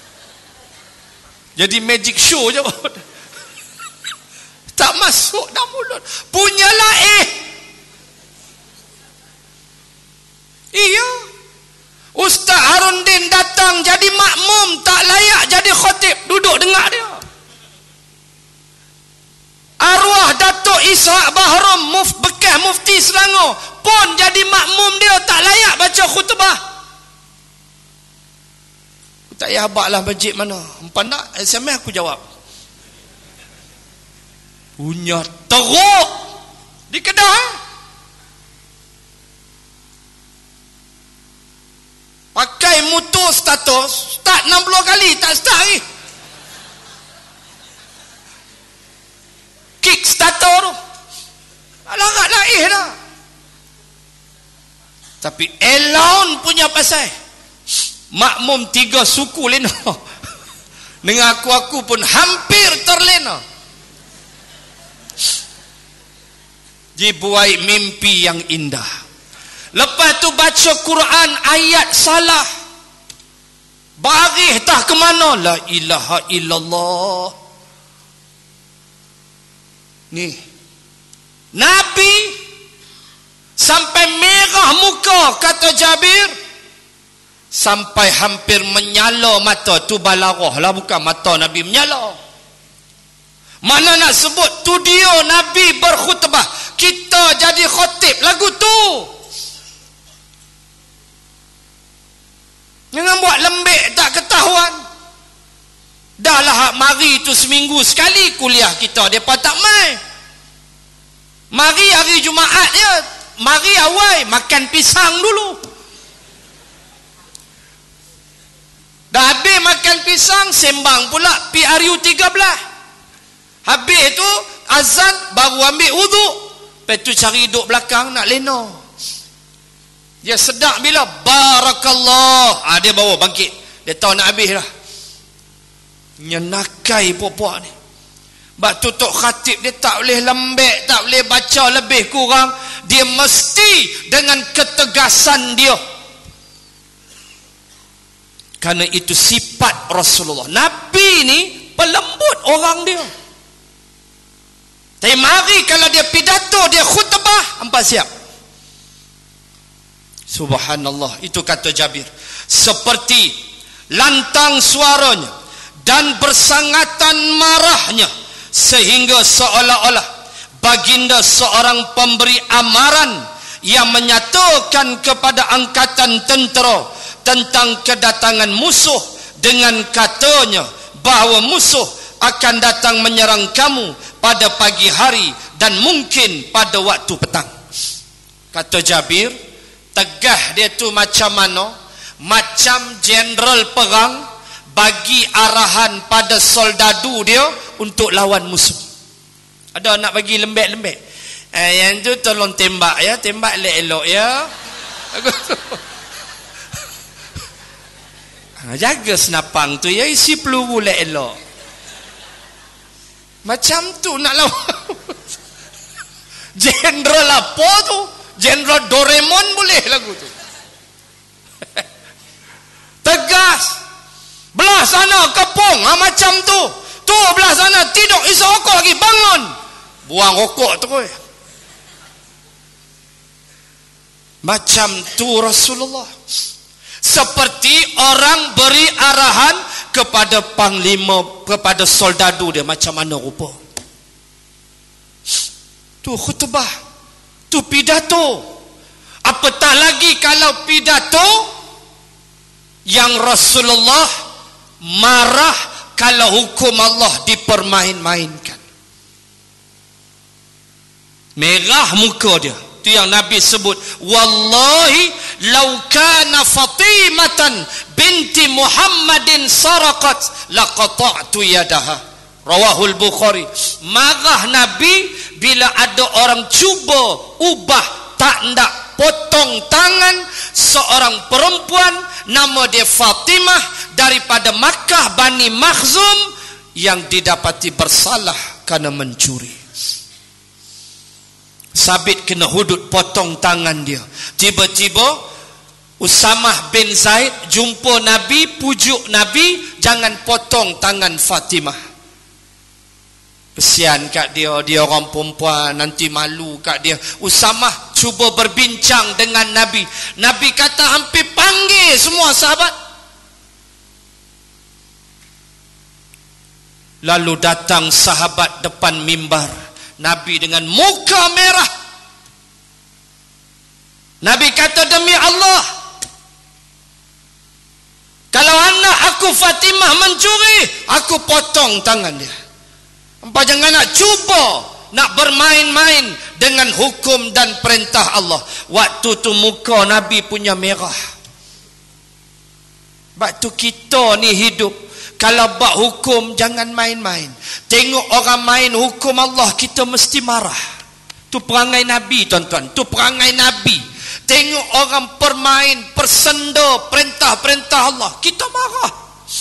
Jadi magic show je. Tak masuk dalam mulut. Punyalah Iya. Ustaz Harundin datang jadi makmum, tak layak jadi Selangor pun jadi makmum dia tak layak baca khutbah. Aku tak payah habaklah masjid mana. Empat nak SMS aku jawab. Punya teruk di Kedah. Pakai motor status, start 60 kali tak start lagi. Kick starter tu. Larat laih dah. Tapi Elon punya pasal. Makmum 3 suku lena. Dengan aku pun hampir terlena. Dibuai mimpi yang indah. Lepas tu baca Quran ayat salah. Barih tah ke mana? La ilaha illallah. Ni Nabi sampai merah muka, kata Jabir, sampai hampir menyala mata. Tu balarah lah, bukan mata Nabi menyala. Mana nak sebut tu dia Nabi berkhutbah, kita jadi khotib lagu tu. Jangan buat lembik tak ketahuan. Dah lah mari tu seminggu sekali kuliah kita, depa tak mai. Mari hari Jumaat dia, mari awal makan pisang dulu. Dah habis makan pisang, sembang pula PRU 13. Habis tu azan baru ambil wuduk. Lepas tu cari duduk belakang nak lena. Dia sedap bila barakallah. Dia bawa bangkit. Dia tahu nak habis dah. Nyenakai puak-puak ni. Sebab tu Tok Khatib dia tak boleh lembek, tak boleh baca lebih kurang. Dia mesti dengan ketegasan dia. Kerana itu sifat Rasulullah. Nabi ni pelembut orang dia. Tapi mari kalau dia pidato, dia khutbah, hampa siap. Subhanallah, itu kata Jabir. Seperti lantang suaranya dan bersangatan marahnya, sehingga seolah-olah baginda seorang pemberi amaran yang menyatakan kepada angkatan tentera tentang kedatangan musuh dengan katanya bahawa musuh akan datang menyerang kamu pada pagi hari dan mungkin pada waktu petang. Kata Jabir, tegah dia tu macam mana? Macam jeneral perang bagi arahan pada soldadu dia untuk lawan musuh. Ada nak bagi lembek-lembek. Yang tu tolong tembak ya, tembak elok-elok ya. Jaga senapang tu ya, isi peluru elok-elok. Macam tu nak lawan. Jeneral apa tu? Jeneral Doraemon boleh lagu tu. Tegas. Belah sana kepung, macam tu. Tu belah sana tidur, isi rokok lagi, bangun. Buang rokok terus. Macam tu Rasulullah. Seperti orang beri arahan kepada panglima, kepada soldadu dia, macam mana rupa. Tu khutbah, tu pidato. Apatah lagi kalau pidato yang Rasulullah marah kalau hukum Allah dipermain-mainkan. Merah muka dia. Itu yang Nabi sebut, wallahi law kana Fatimatan binti Muhammadin saraqat laqata'tu yadaha. Rawahul Bukhari. Marah Nabi bila ada orang cuba ubah, tak ndak potong tangan seorang perempuan nama dia Fatimah daripada Makkah Bani Makhzum yang didapati bersalah kerana mencuri. Sabit kena hudud potong tangan dia. Tiba-tiba Usamah bin Zaid jumpa Nabi, pujuk Nabi jangan potong tangan Fatimah. Kesian kat dia, dia orang perempuan, nanti malu kat dia. Usamah cuba berbincang dengan Nabi. Nabi kata hampir panggil semua sahabat. Lalu datang sahabat depan mimbar. Nabi dengan muka merah Nabi kata, demi Allah, kalau anak aku Fatimah mencuri, aku potong tangan dia. Hampa jangan nak cuba nak bermain-main dengan hukum dan perintah Allah. Waktu tu muka Nabi punya merah. Waktu kita ni hidup, kalau buat hukum jangan main-main. Tengok orang main hukum Allah, kita mesti marah. Tu perangai Nabi, tuan-tuan. Tu perangai Nabi. Tengok orang permain, persenda perintah-perintah Allah, kita marah.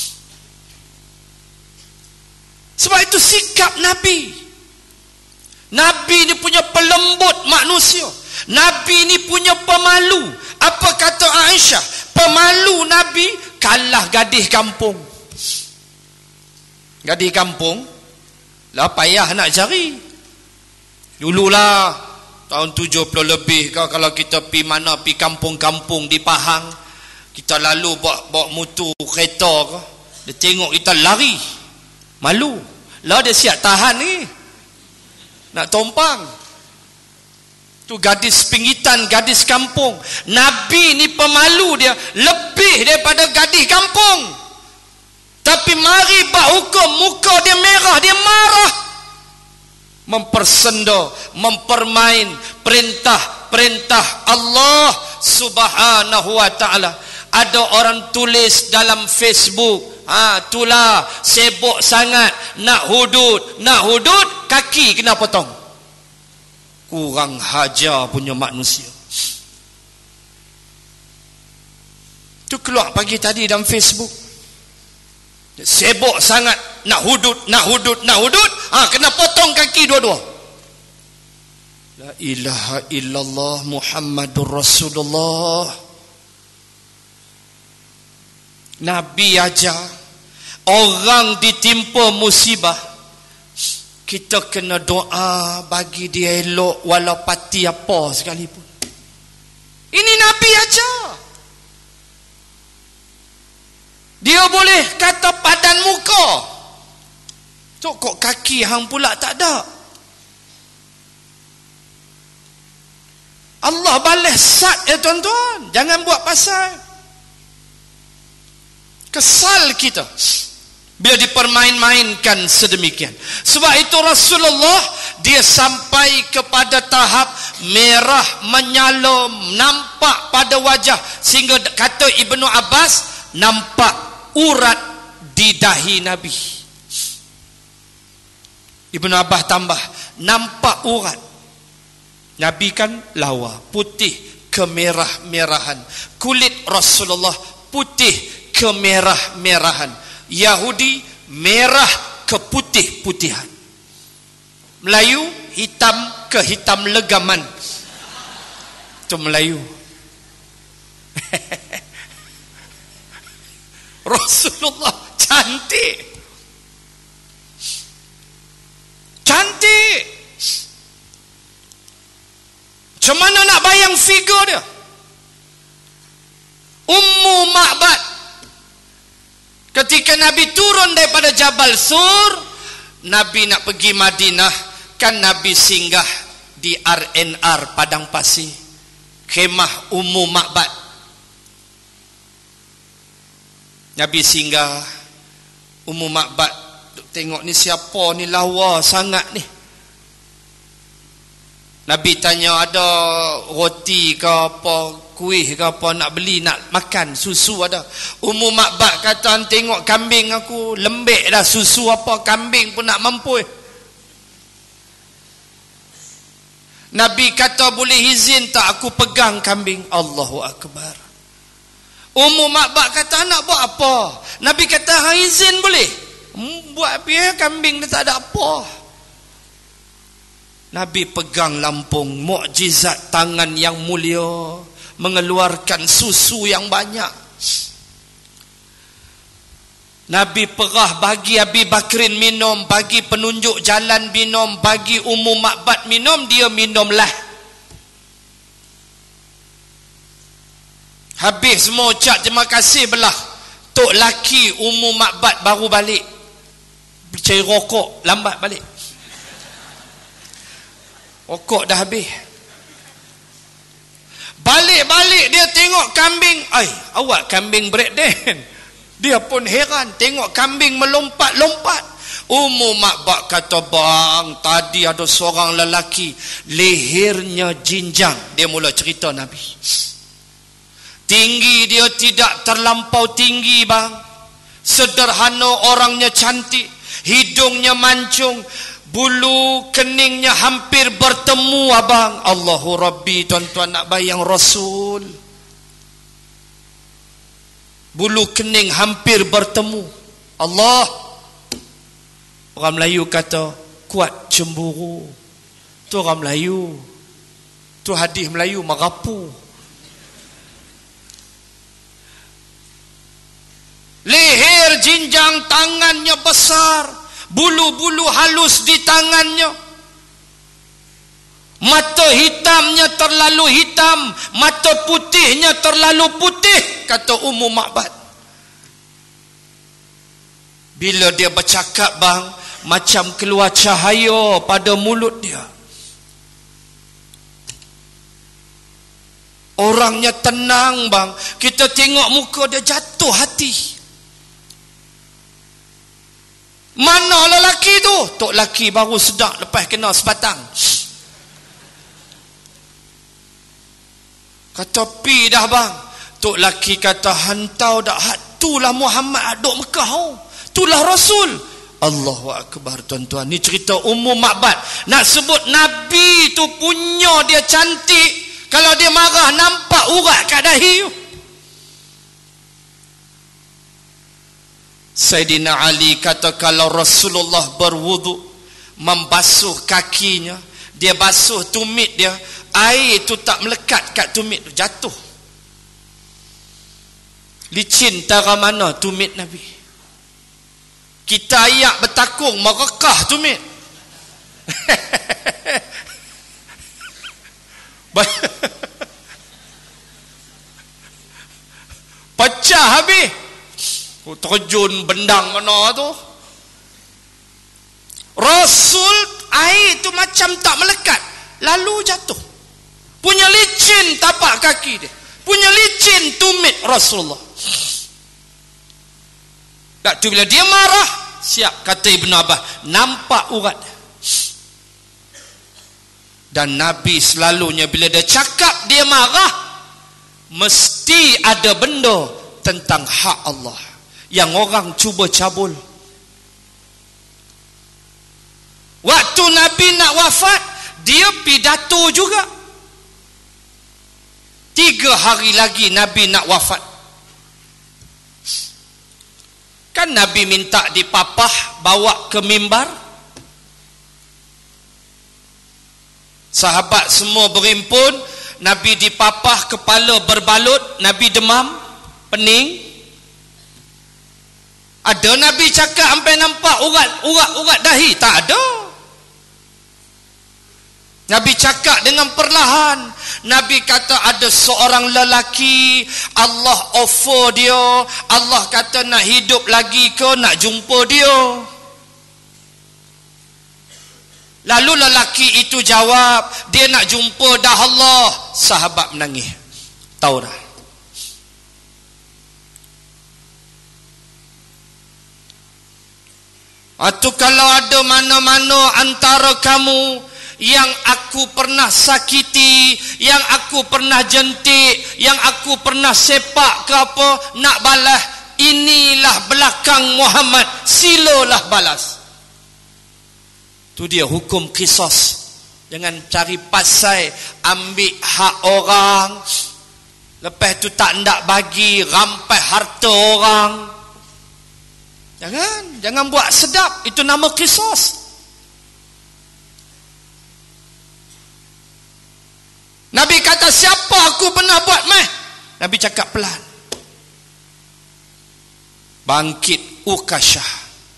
Sebab itu sikap Nabi. Nabi ni punya pelembut manusia. Nabi ni punya pemalu. Apa kata Aisyah? Pemalu Nabi kalah gadis kampung. Gadis kampung lah payah nak cari. Dululah tahun 70 lebih kalau kita pi mana, pi kampung-kampung di Pahang, kita lalu bawa mutu kereta ke, dia tengok kita lari, malu lah, dia siap tahan ni nak tompang. Tu gadis pinggitan, gadis kampung. Nabi ni pemalu dia lebih daripada gadis kampung. Tapi mari bak hukum, muka dia merah, dia marah, mempersenda, mempermain perintah-perintah Allah Subhanahu wa ta'ala. Ada orang tulis dalam Facebook, itulah sibuk sangat nak hudud, kaki kena potong. Kurang hajar punya manusia. Tu keluar pagi tadi dalam Facebook, sibuk sangat nak hudud, kena potong kaki dua-dua. La ilaha illallah Muhammadur Rasulullah. Nabi ajar orang ditimpa musibah, kita kena doa bagi dia elok walau pati apa sekalipun. Ini Nabi ajar. Dia boleh kata padan muka, tu kok kaki hang pula tak ada. Allah balas sat ya tuan-tuan. Jangan buat pasal. Kesal kita bila dipermain-mainkan sedemikian. Sebab itu Rasulullah dia sampai kepada tahap merah menyala, nampak pada wajah, sehingga kata Ibnu Abbas, nampak urat di dahi Nabi. Ibnu Abbas tambah, nampak urat. Nabi kan lawa, putih kemerah-merahan. Kulit Rasulullah putih kemerah-merahan. Yahudi merah keputih-putihan. Melayu hitam ke hitam legaman. Itu Melayu. Rasulullah cantik. Cantik. Macam mana nak bayang figure dia? Ummu Ma'bad, ketika Nabi turun daripada Jabal Sur, Nabi nak pergi Madinah, kan Nabi singgah di RNR Padang Pasir, khemah Ummu Ma'bad. Nabi singgah, Ummu Ma'bad tengok ni siapa ni, lawa sangat ni. Nabi tanya, ada roti ke apa, kuih ke apa nak beli, nak makan, susu ada. Ummu Ma'bad kata, tengok kambing aku lembek dah, susu apa kambing pun nak mampu. Nabi kata, boleh izin tak aku pegang kambing? Allahu Akbar. Ummu Ma'bad kata, nak buat apa? Nabi kata, izin boleh. Buat apa, kambing dia tak ada apa. Nabi pegang lampung, mukjizat tangan yang mulia, mengeluarkan susu yang banyak. Nabi perah bagi Abi Bakrin minum, bagi penunjuk jalan minum, bagi Ummu Ma'bad minum, dia minumlah. Habis semua ucap terima kasih belah. Tok laki Ummu Ma'bad baru balik, cari rokok, lambat balik. Rokok dah habis. Balik-balik dia tengok kambing. Awak kambing breakdance. Dia pun heran tengok kambing melompat-lompat. Ummu Makbad kata, bang, tadi ada seorang lelaki lehernya jinjang. Dia mula cerita Nabi. Tinggi dia tidak terlampau tinggi, bang. Sederhana, orangnya cantik, hidungnya mancung, bulu keningnya hampir bertemu, abang. Allahu Rabbi, tuan-tuan nak bayang Rasul. Bulu kening hampir bertemu. Allah. Orang Melayu kata, kuat cemburu. Tu orang Melayu. Tu hadis Melayu merapu. Leher jinjang, tangannya besar, bulu-bulu halus di tangannya. Mata hitamnya terlalu hitam, mata putihnya terlalu putih, kata Ummu Makbad. Bila dia bercakap, bang, macam keluar cahaya pada mulut dia. Orangnya tenang, bang. Kita tengok muka dia, jatuh hati. Mana lelaki tu? Tok lelaki baru sedap lepas kena sebatang. Kata, pi dah, bang. Tok lelaki kata, hantau dah. Itulah Muhammad aduk Mekah. Itulah Rasul. Allahu Akbar, tuan-tuan. Ni cerita Ummu Makbad. Nak sebut Nabi tu punya dia cantik. Kalau dia marah nampak urat kat dahi. Sayyidina Ali kata, kalau Rasulullah berwuduk, membasuh kakinya, dia basuh tumit dia, air tu tak melekat kat tumit tu, jatuh. Licin tara mana tumit Nabi. Kita ayak bertakung, merekah tumit. Pecah habis. Terjun bendang mana tu. Rasul, air tu macam tak melekat, lalu jatuh. Punya licin tapak kaki dia, punya licin tumit Rasulullah. Tak tu bila dia marah, siap, kata Ibn Abbas, nampak urat. Dan Nabi selalunya bila dia cakap dia marah, mesti ada benda tentang hak Allah yang orang cuba cabul. Waktu Nabi nak wafat, dia pidato juga. 3 hari lagi Nabi nak wafat. Kan Nabi minta dipapah, bawa ke mimbar. Sahabat semua berimpun, Nabi dipapah, kepala berbalut, Nabi demam, pening. Ada Nabi cakap sampai nampak urat dahi? Tak ada. Nabi cakap dengan perlahan. Nabi kata ada seorang lelaki, Allah offer dia, Allah kata nak hidup lagi ke, nak jumpa dia. Lalu lelaki itu jawab, dia nak jumpa dah Allah. Sahabat menangis. Tahu dah. Atau kalau ada mana-mana antara kamu yang aku pernah sakiti, yang aku pernah jentik, yang aku pernah sepak ke apa, nak balas, inilah belakang Muhammad, silalah balas. Tu dia hukum qisas. Jangan cari pasal ambil hak orang, lepas tu tak nak bagi, rampai harta orang. Jangan buat sedap. Itu nama qisas. Nabi kata, siapa aku pernah buat meh? Nabi cakap pelan. Bangkit Ukasyah.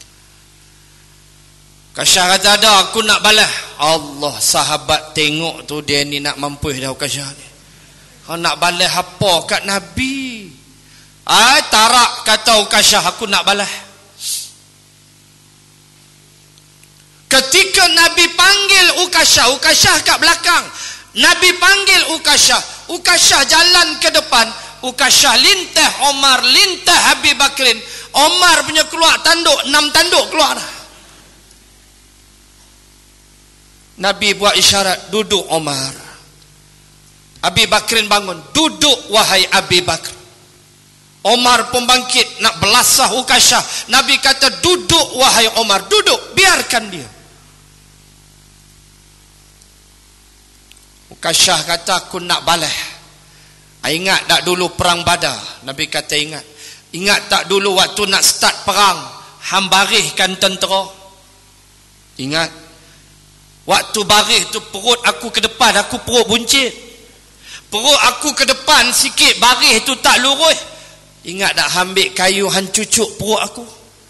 Ukasyah kata, ada aku nak balas. Allah, sahabat tengok tu, dia ni nak mampu dah Ukasyah ni. Kau nak balas apa kat Nabi? Tarak, kata Ukasyah, aku nak balas. Ketika Nabi panggil Ukasyah kat belakang, Nabi panggil Ukasyah. Ukasyah jalan ke depan, Ukasyah lintah Omar, lintah Abi Bakrin. Omar punya keluar tanduk, 6 tanduk keluar. Nabi buat isyarat, duduk Omar. Abi Bakrin bangun, duduk wahai Abi Bakr. Omar pun bangkit nak belasah Ukasyah. Nabi kata, duduk wahai Omar, duduk, biarkan dia. Ukasyah kata, aku nak balas. Ingat tak dulu perang Badar? Nabi kata ingat. Ingat tak dulu waktu nak start perang, hang bariskan tentera? Ingat. Waktu baris tu perut aku ke depan, aku perut buncit. Perut aku ke depan sikit, baris tu tak lurus. Ingat tak ambil kayu hang cucuk perut aku?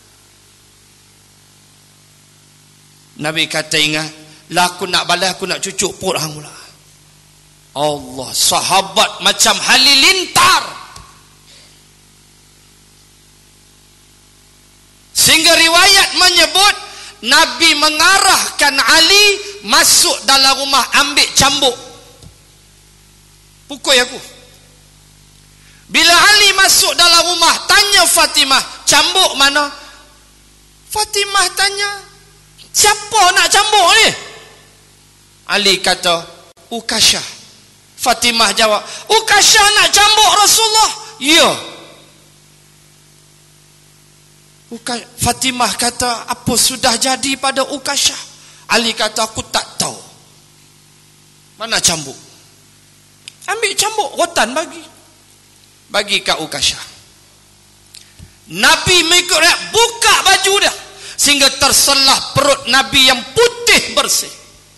Nabi kata ingat. Lah aku nak balas, aku nak cucuk perut hang pula. Allah, sahabat macam halilintar. Sehingga riwayat menyebut Nabi mengarahkan Ali masuk dalam rumah, ambil cambuk, pukul aku. Bila Ali masuk dalam rumah, tanya Fatimah, cambuk mana? Fatimah tanya, siapa nak cambuk ni? Ali kata, Ukasyah. Fatimah jawab, Ukasyah nak cambuk Rasulullah. Ya. Fatimah kata, apa sudah jadi pada Ukasyah? Ali kata, aku tak tahu. Mana cambuk? Ambil cambuk, rotan bagi kat Ukasyah. Nabi mengikut buka baju dia sehingga terselah perut Nabi yang putih bersih.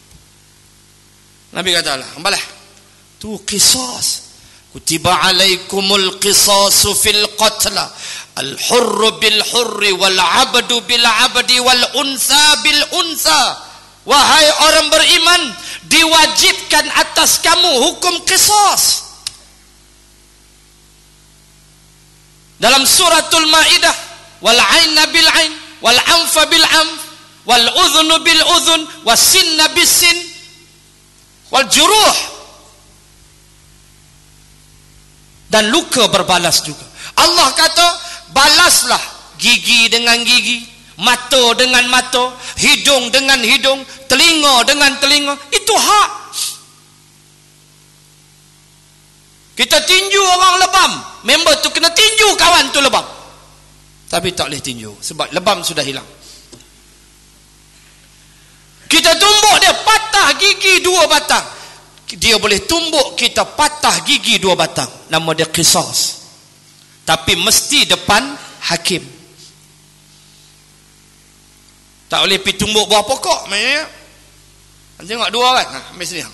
Nabi kata, lah, balas. Tu qisas. Kutiba alaikumul qisasu fil qatla. Al-hurru bil-hurri wal-abdu bil-abdi wal-unsa bil-unsa. Wahai orang beriman, diwajibkan atas kamu hukum qisas. Dalam suratul Maidah, wal-aina bil-ain, wal-anfa bil-anf, wal-udhunu bil-udhun, was-sinna bis-sin, wal-juruh, dan luka berbalas juga. Allah kata, balaslah gigi dengan gigi, mata dengan mata, hidung dengan hidung, telinga dengan telinga. Itu hak. Kita tinju orang lebam, member tu kena tinju kawan tu lebam. Tapi tak boleh tinju sebab lebam sudah hilang. Kita tumbuk dia, patah gigi 2 batang. Dia boleh tumbuk kita, patah gigi 2 batang. Nama dia qisas. Tapi mesti depan hakim. Tak boleh pergi tumbuk buah pokok. Tengok 2 kan? Ambil sini.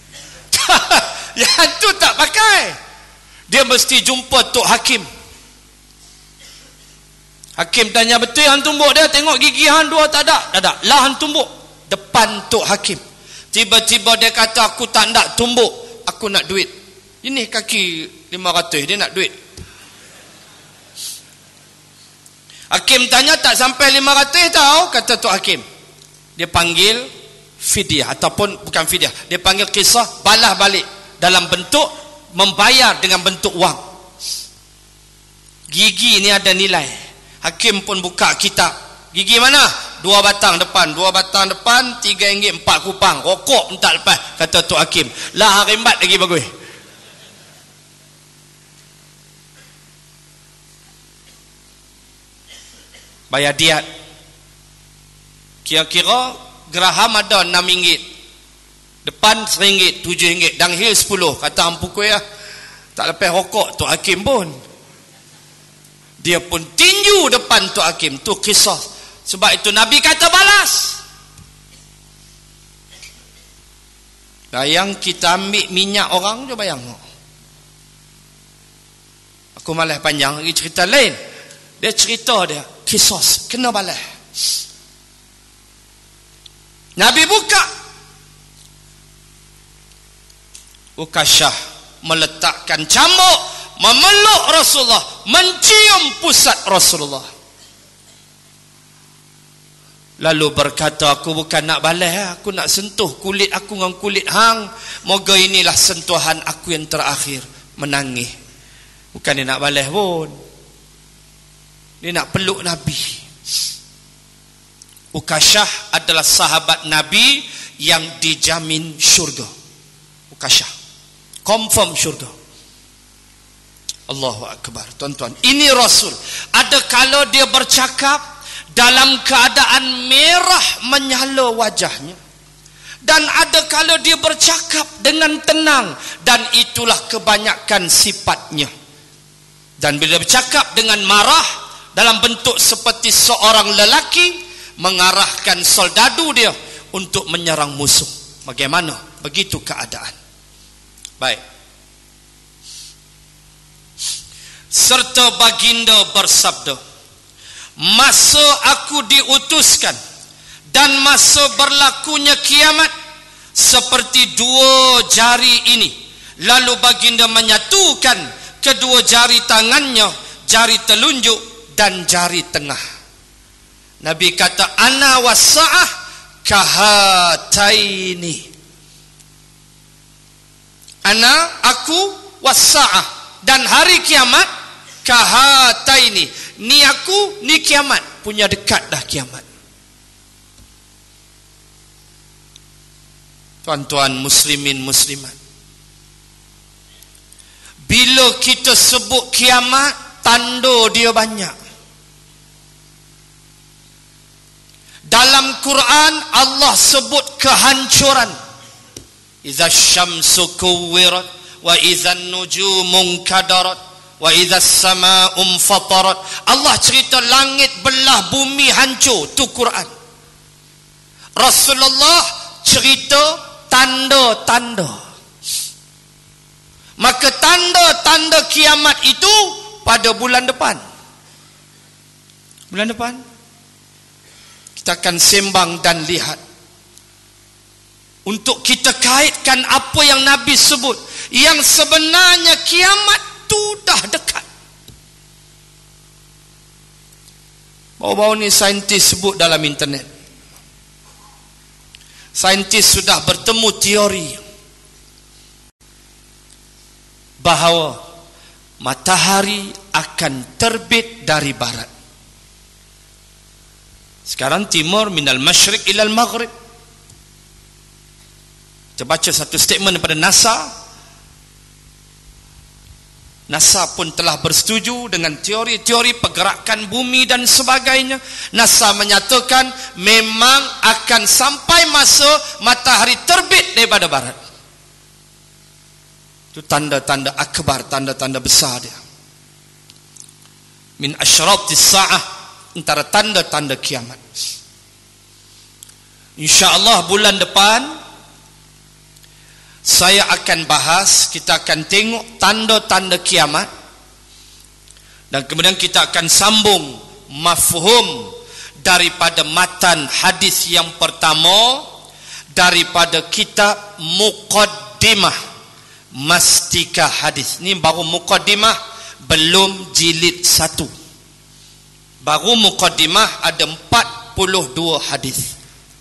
Yang tu tak pakai. Dia mesti jumpa tok hakim. Hakim tanya, betul hang tumbuk dia? Tengok gigi hang 2 tak ada. Tak ada. Lah hang tumbuk depan tok hakim. Tiba-tiba dia kata, aku tak nak tumbuk, aku nak duit. Ini kaki 500, dia nak duit. Hakim tanya, tak sampai 500 tahu? Kata tok hakim. Dia panggil fidyah, ataupun bukan fidyah, dia panggil qisas, balas balik dalam bentuk membayar dengan bentuk wang. Gigi ni ada nilai. Hakim pun buka kitab. Gigi mana? 2 batang depan, 2 batang depan, RM3 4 kupang. Rokok minta lepas, kata tok hakim. Lah harimbat lagi bagus. Bayar diat. Kira-kira geraham ada RM6. Depan RM1, RM7, downhill 10. Kata hang pukul ya. Tak lepas rokok tok hakim pun. Dia pun tinju depan tok hakim. Tu qisas. Sebab itu Nabi kata balas. Bayang kita ambil minyak orang je, bayang. Aku malas panjang lagi cerita lain. Dia cerita dia qisas, kena balas. Nabi buka. Ukasyah meletakkan cambuk, memeluk Rasulullah, mencium pusat Rasulullah. Lalu berkata, aku bukan nak balas, aku nak sentuh kulit aku dengan kulit hang. Moga inilah sentuhan aku yang terakhir. Menangis. Bukan dia nak balas pun. Dia nak peluk Nabi. Ukasyah adalah sahabat Nabi yang dijamin syurga. Ukasyah confirm syurga. Allahu Akbar. Tuan-tuan, ini Rasul. Ada kalau dia bercakap dalam keadaan merah menyala wajahnya, dan ada kalau dia bercakap dengan tenang, dan itulah kebanyakan sifatnya. Dan bila bercakap dengan marah dalam bentuk seperti seorang lelaki, mengarahkan soldadu dia untuk menyerang musuh. Bagaimana? Begitu keadaan. Baik. Serta baginda bersabda, masa aku diutuskan dan masa berlakunya kiamat seperti dua jari ini. Lalu baginda menyatukan kedua jari tangannya, jari telunjuk dan jari tengah. Nabi kata, ana wasa'ah kahataini. Ana, aku, wasa'ah, dan hari kiamat kahataini. Ni aku, ni kiamat. Punya dekat dah kiamat. Tuan-tuan muslimin muslimat, bila kita sebut kiamat, tanda dia banyak. Dalam Quran Allah sebut kehancuran. Idza syamsu kuwirat wa idza nujumu kadarat wa idza samaa'u fatarat. Allah cerita langit belah, bumi hancur, tu Quran. Rasulullah cerita tanda-tanda. Maka tanda-tanda kiamat itu pada bulan depan. Bulan depan kita akan sembang dan lihat, untuk kita kaitkan apa yang Nabi sebut, yang sebenarnya kiamat tu dah dekat. Baru-baru ni saintis sebut dalam internet, saintis sudah bertemu teori bahawa matahari akan terbit dari barat. Sekarang timur minal masyriq ilal maghrib. Kita baca satu statement daripada NASA. NASA pun telah bersetuju dengan teori-teori pergerakan bumi dan sebagainya. NASA menyatakan memang akan sampai masa matahari terbit daripada barat. Itu tanda-tanda akbar, tanda-tanda besar dia. Min asyratis sa'ah, antara tanda-tanda kiamat. InsyaAllah bulan depan saya akan bahas, kita akan tengok tanda-tanda kiamat, dan kemudian kita akan sambung mafhum daripada matan hadis yang pertama daripada kitab Muqaddimah Mastika Hadis. Ini baru Muqaddimah, belum jilid 1. Baru Muqaddimah ada 42 hadis.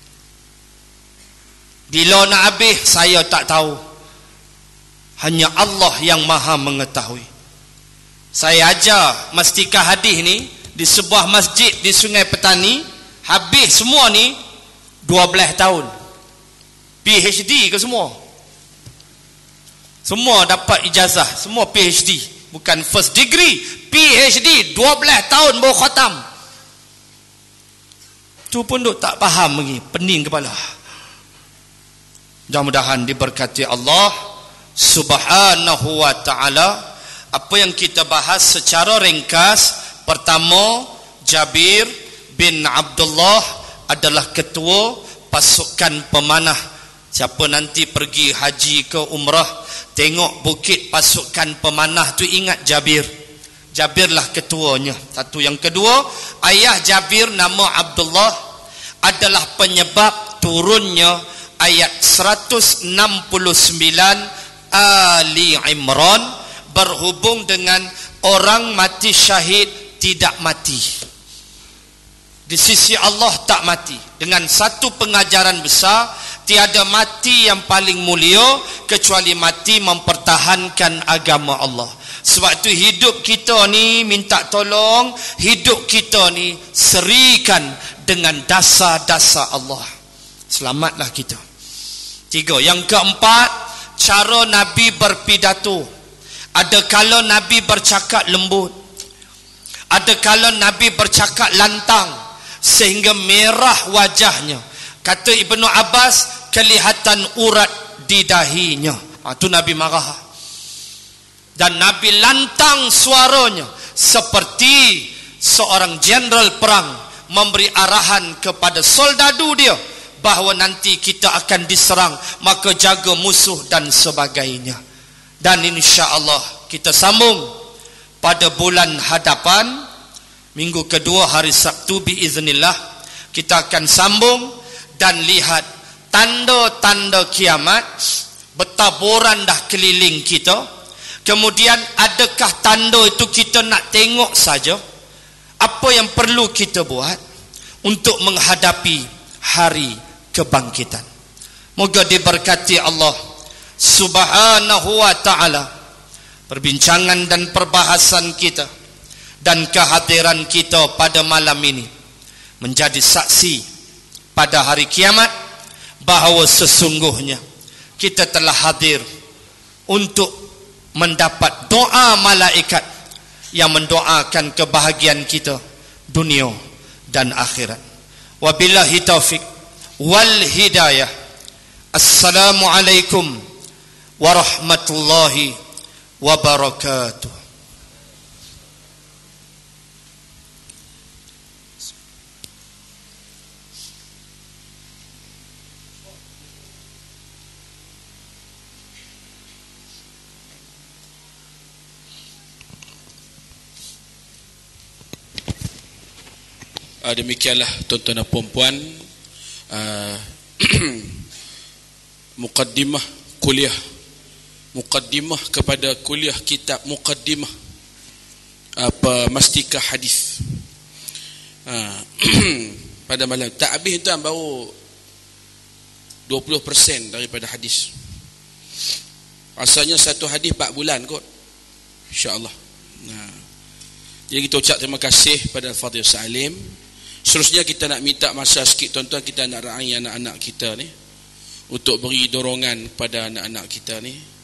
Bila nak habis saya tak tahu. Hanya Allah yang maha mengetahui. Saya ajar Mastika Hadis ni di sebuah masjid di Sungai Petani. Habis semua ni 12 tahun. PhD ke semua? Semua dapat ijazah, semua PhD. Bukan first degree, PhD, 12 tahun baru khatam. Tu pun duk tak faham lagi, pening kepala. Mudah-mudahan diberkati Allah Subhanahu wa ta'ala. Apa yang kita bahas secara ringkas, pertama, Jabir bin Abdullah adalah ketua pasukan pemanah. Siapa nanti pergi haji ke umrah, tengok bukit pasukan pemanah tu, ingat Jabir. Jabirlah ketuanya. Satu. Yang kedua, ayah Jabir nama Abdullah adalah penyebab turunnya ayat 169 Ali Imran berhubung dengan orang mati syahid tidak mati. di sisi Allah tak mati. Dengan satu pengajaran besar, tiada mati yang paling mulia kecuali mati mempertahankan agama Allah. Sebab itu hidup kita ni minta tolong, hidup kita ni serikan dengan dasar-dasar Allah. Selamatlah kita. 3. Yang keempat, cara Nabi berpidato. Ada kala Nabi bercakap lembut, ada kala Nabi bercakap lantang sehingga merah wajahnya. Kata Ibnu Abbas, kelihatan urat di dahinya. Itu Nabi marah. Dan Nabi lantang suaranya seperti seorang jenderal perang memberi arahan kepada soldadu dia bahawa nanti kita akan diserang, maka jaga musuh dan sebagainya. Dan insya-Allah kita sambung pada bulan hadapan, minggu kedua hari Sabtu biiznillah, kita akan sambung dan lihat tanda-tanda kiamat bertaburan dah keliling kita. Kemudian adakah tanda itu kita nak tengok saja? Apa yang perlu kita buat untuk menghadapi hari kebangkitan? Moga diberkati Allah Subhanahu wa ta'ala perbincangan dan perbahasan kita dan kehadiran kita pada malam ini menjadi saksi pada hari kiamat bahawa sesungguhnya kita telah hadir untuk mendapat doa malaikat yang mendoakan kebahagiaan kita dunia dan akhirat. Wabillahi taufik wal hidayah. Assalamualaikum warahmatullahi wabarakatuh. Demikianlah tuan-tuan dan puan-puan, mukaddimah kuliah, mukaddimah kepada kuliah kitab mukaddimah Mastika Hadis. Pada malam tak habis tuan, baru 20% daripada hadis. Asalnya satu hadis 4 bulan kot, insya-Allah. Jadi kita ucap terima kasih pada Al-Fadhil Salim. Seterusnya kita nak minta masa sikit tuan-tuan, kita nak raih anak-anak kita ni untuk beri dorongan kepada anak-anak kita ni.